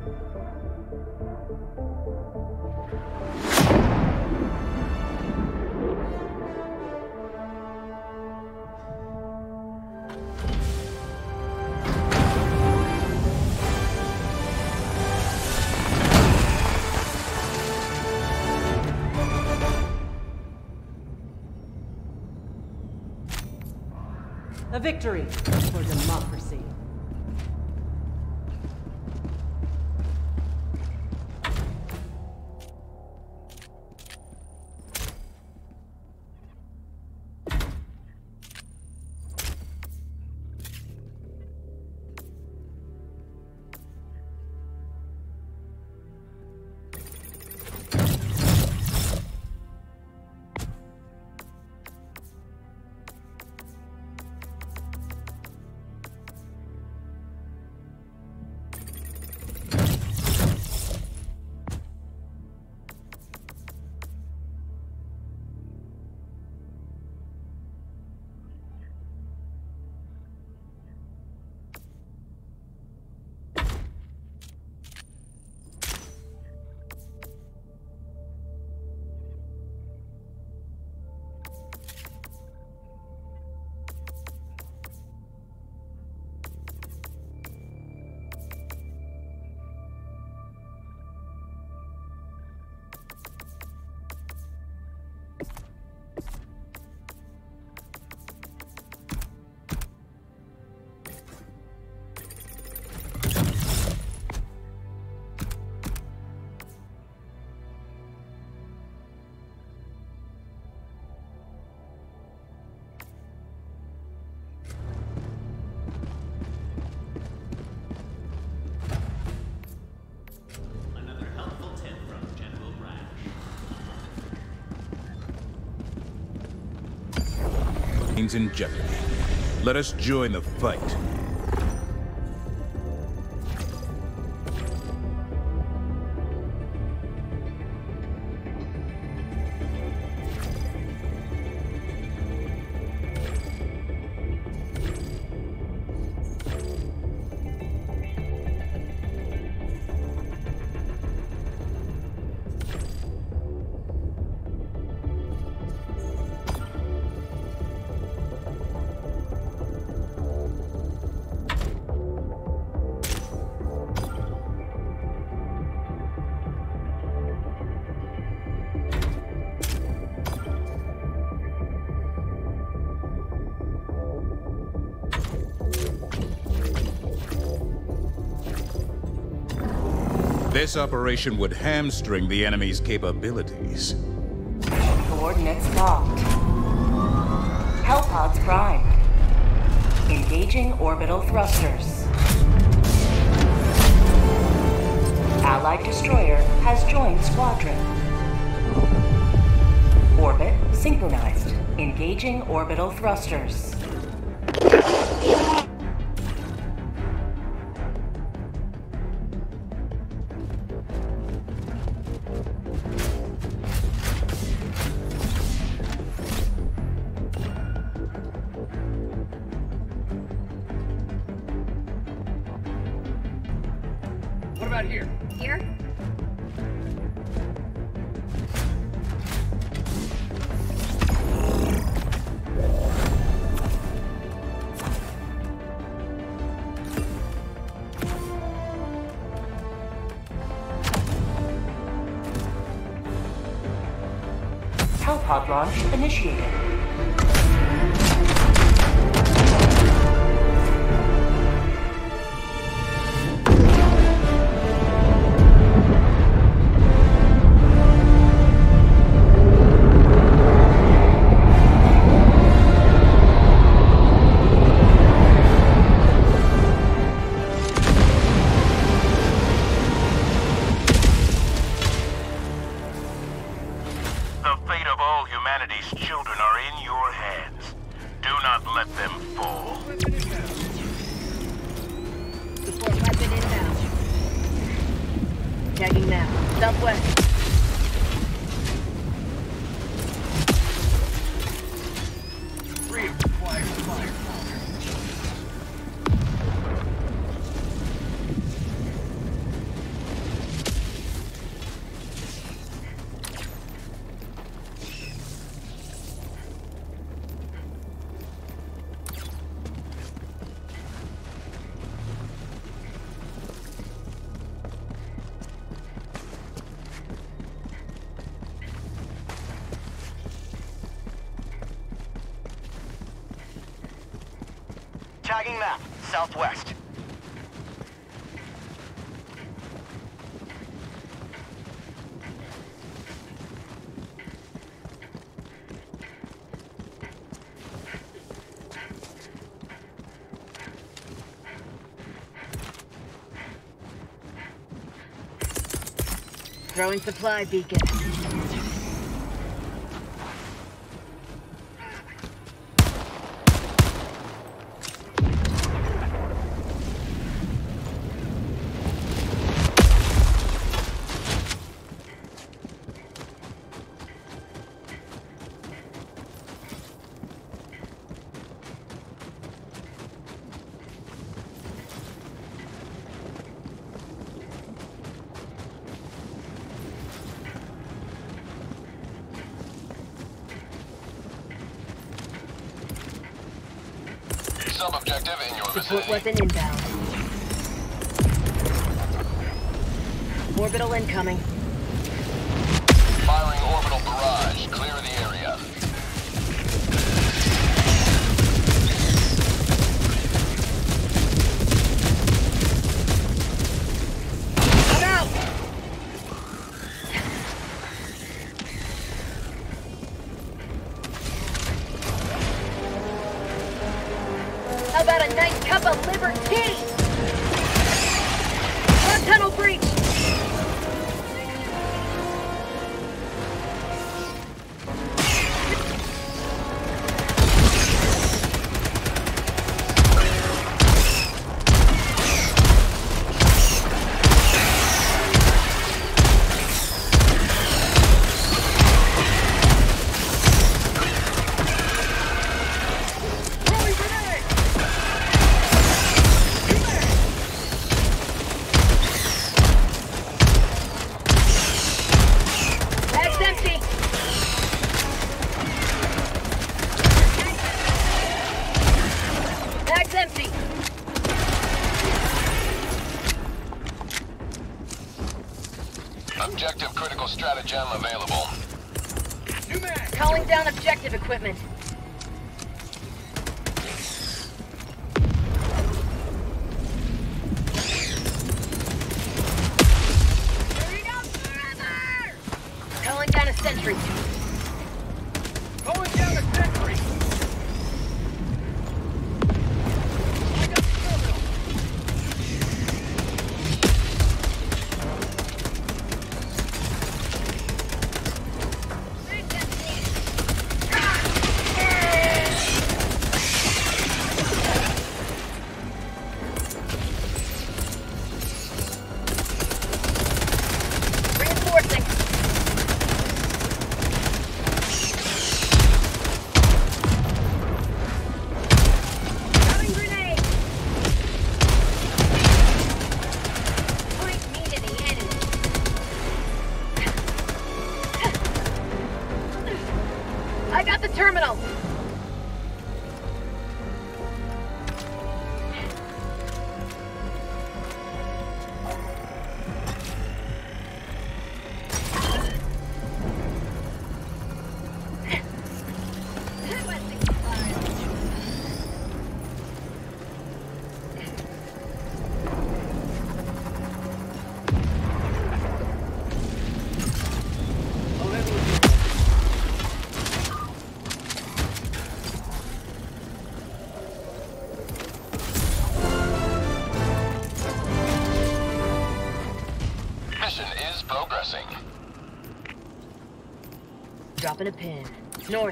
A victory for democracy. In jeopardy. Let us join the fight. This operation would hamstring the enemy's capabilities. Coordinates locked. Hellpods primed. Engaging orbital thrusters. Allied destroyer has joined squadron. Orbit synchronized. Engaging orbital thrusters. What about here? Here? Hellpod launch initiated. Tagging now. Southwest. Three of them fire, fire. Tagging map, southwest. Throwing supply beacon. Sub-objective in your Support vicinity. weapon inbound. Orbital incoming. Firing orbital barrage. Clear the area. I'm out! How about a nice cup of liberty? Front tunnel breach! Bag's empty! Bag's empty! Objective critical stratagem available. Calling down objective equipment. Calling down a sentry. Going down a sentry! I got the terminal! Reinforcing. Throwing grenade. Point me to the enemy. I got the terminal. Mission is progressing. Dropping a pin. North.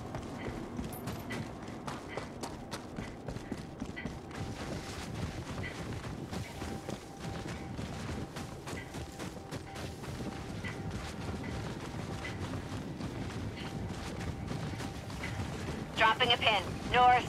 Dropping a pin. North.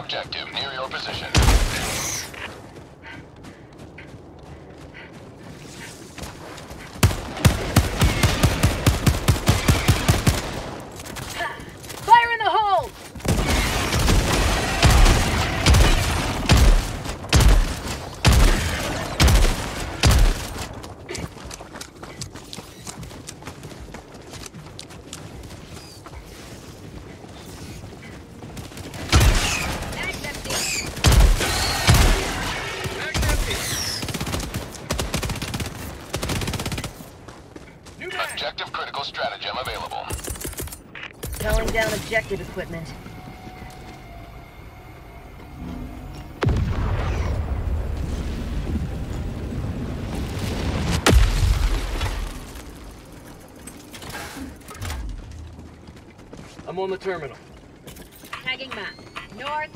objective near your position. Fire in the hole! Objective critical stratagem available. Calling down objective equipment. I'm on the terminal. Tagging map. North.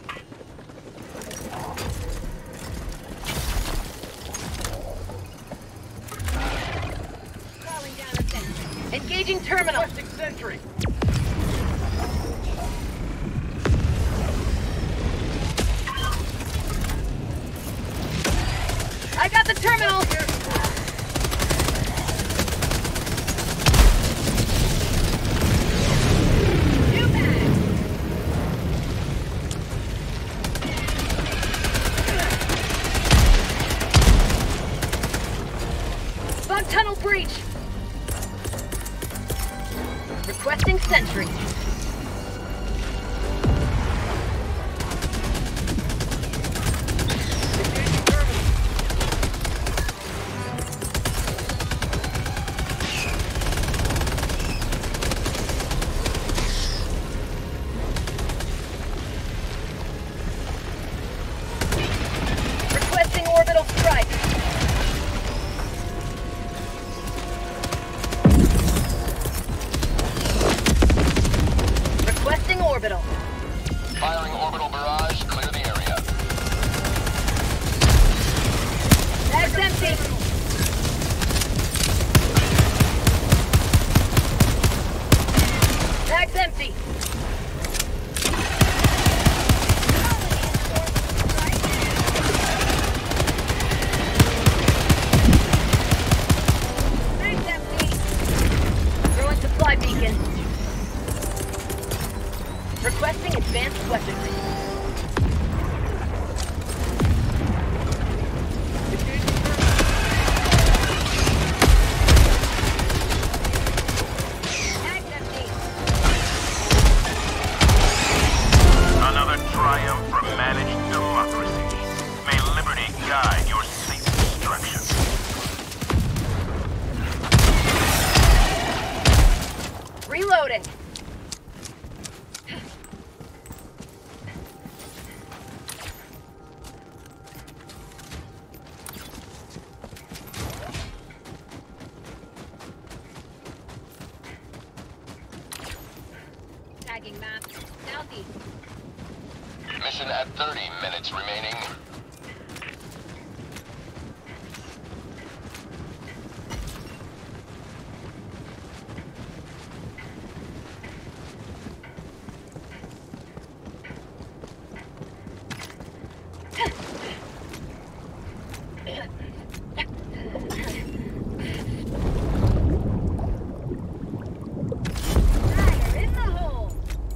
Calling down a sentry. Engaging terminal. Requesting sentry. I got the terminal. New bag. Bug tunnel breach. Requesting sentry. Requesting orbital strike. Requesting orbital. Firing orbital barrage, clear the area. Bag's empty. Bag's empty. Bag's empty. Throwing supply beacon. Requesting advanced weaponry. Bag's empty. Another triumph for managed democracy. May liberty guide your safe destruction. Reloading. Tagging map. Southeast. Mission at thirty minutes remaining. Fire in the hole.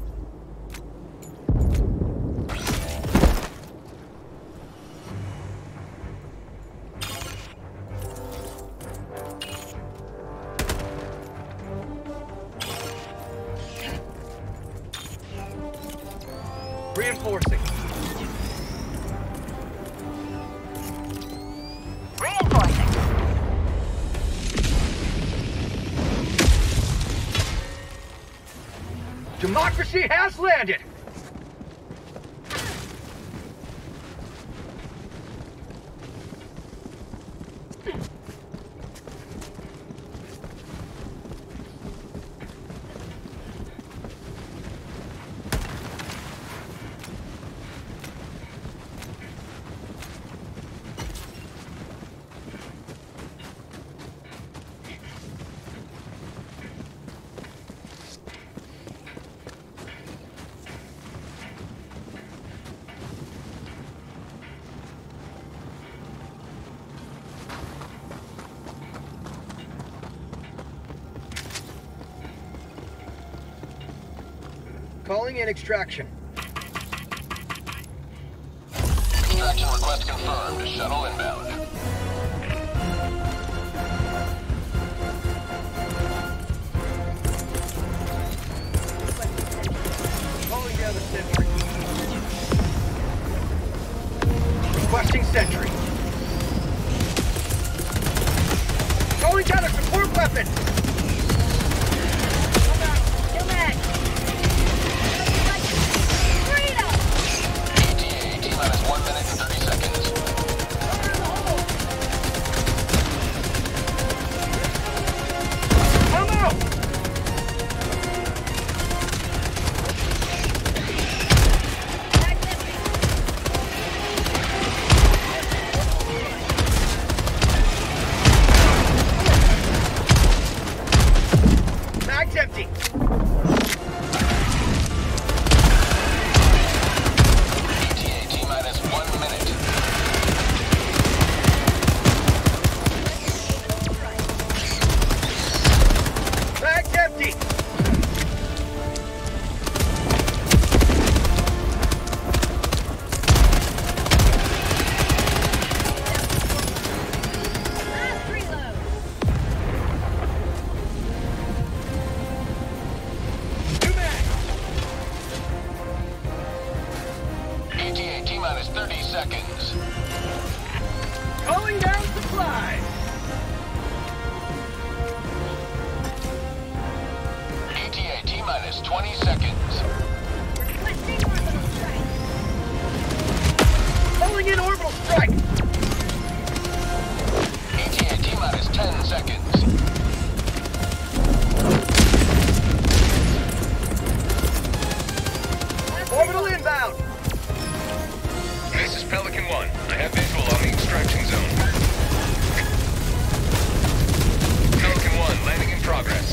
Reinforcing. Reinforcing. Democracy has landed! Calling in extraction. Extraction request confirmed. Shuttle inbound. Calling down the sentry. Requesting sentry. Calling down a support weapon! Hold on. Kill that. Freedom! E T A, T-minus one minute and thirty seconds. Over the hole. I'm out! Back empty. Mag's empty! E T A, T-minus one minute. Mag's empty! Last reload. Two mags! E T A, T-minus thirty seconds. Calling down supplies! E T A, T-minus twenty seconds. Requesting orbital strike. Calling in orbital strike! E T A, T-minus ten seconds. Orbital inbound! This is Pelican one. I have visual on the extraction zone. Pelican one, landing in progress.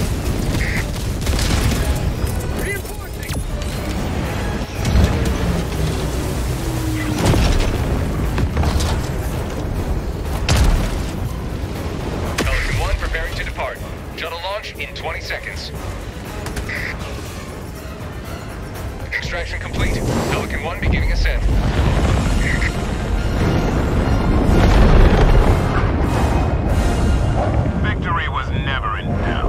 Reinforcing! Pelican one preparing to depart. Shuttle launch in twenty seconds. Extraction complete. Pelican one beginning ascent. Victory was never in doubt.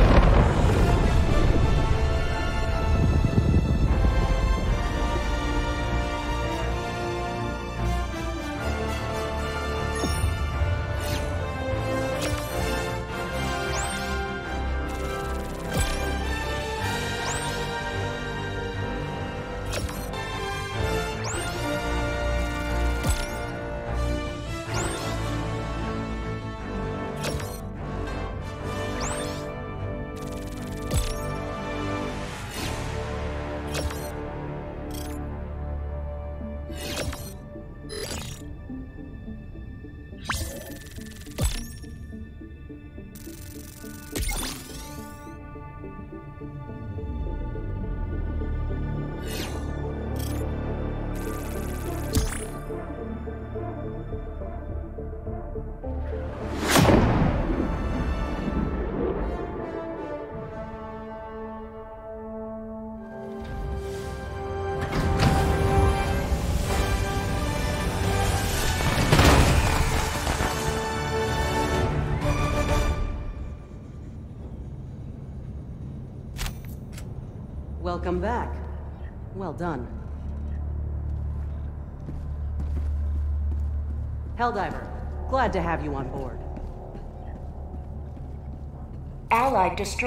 Welcome back. Well done. Helldiver, glad to have you on board. Allied destroyer.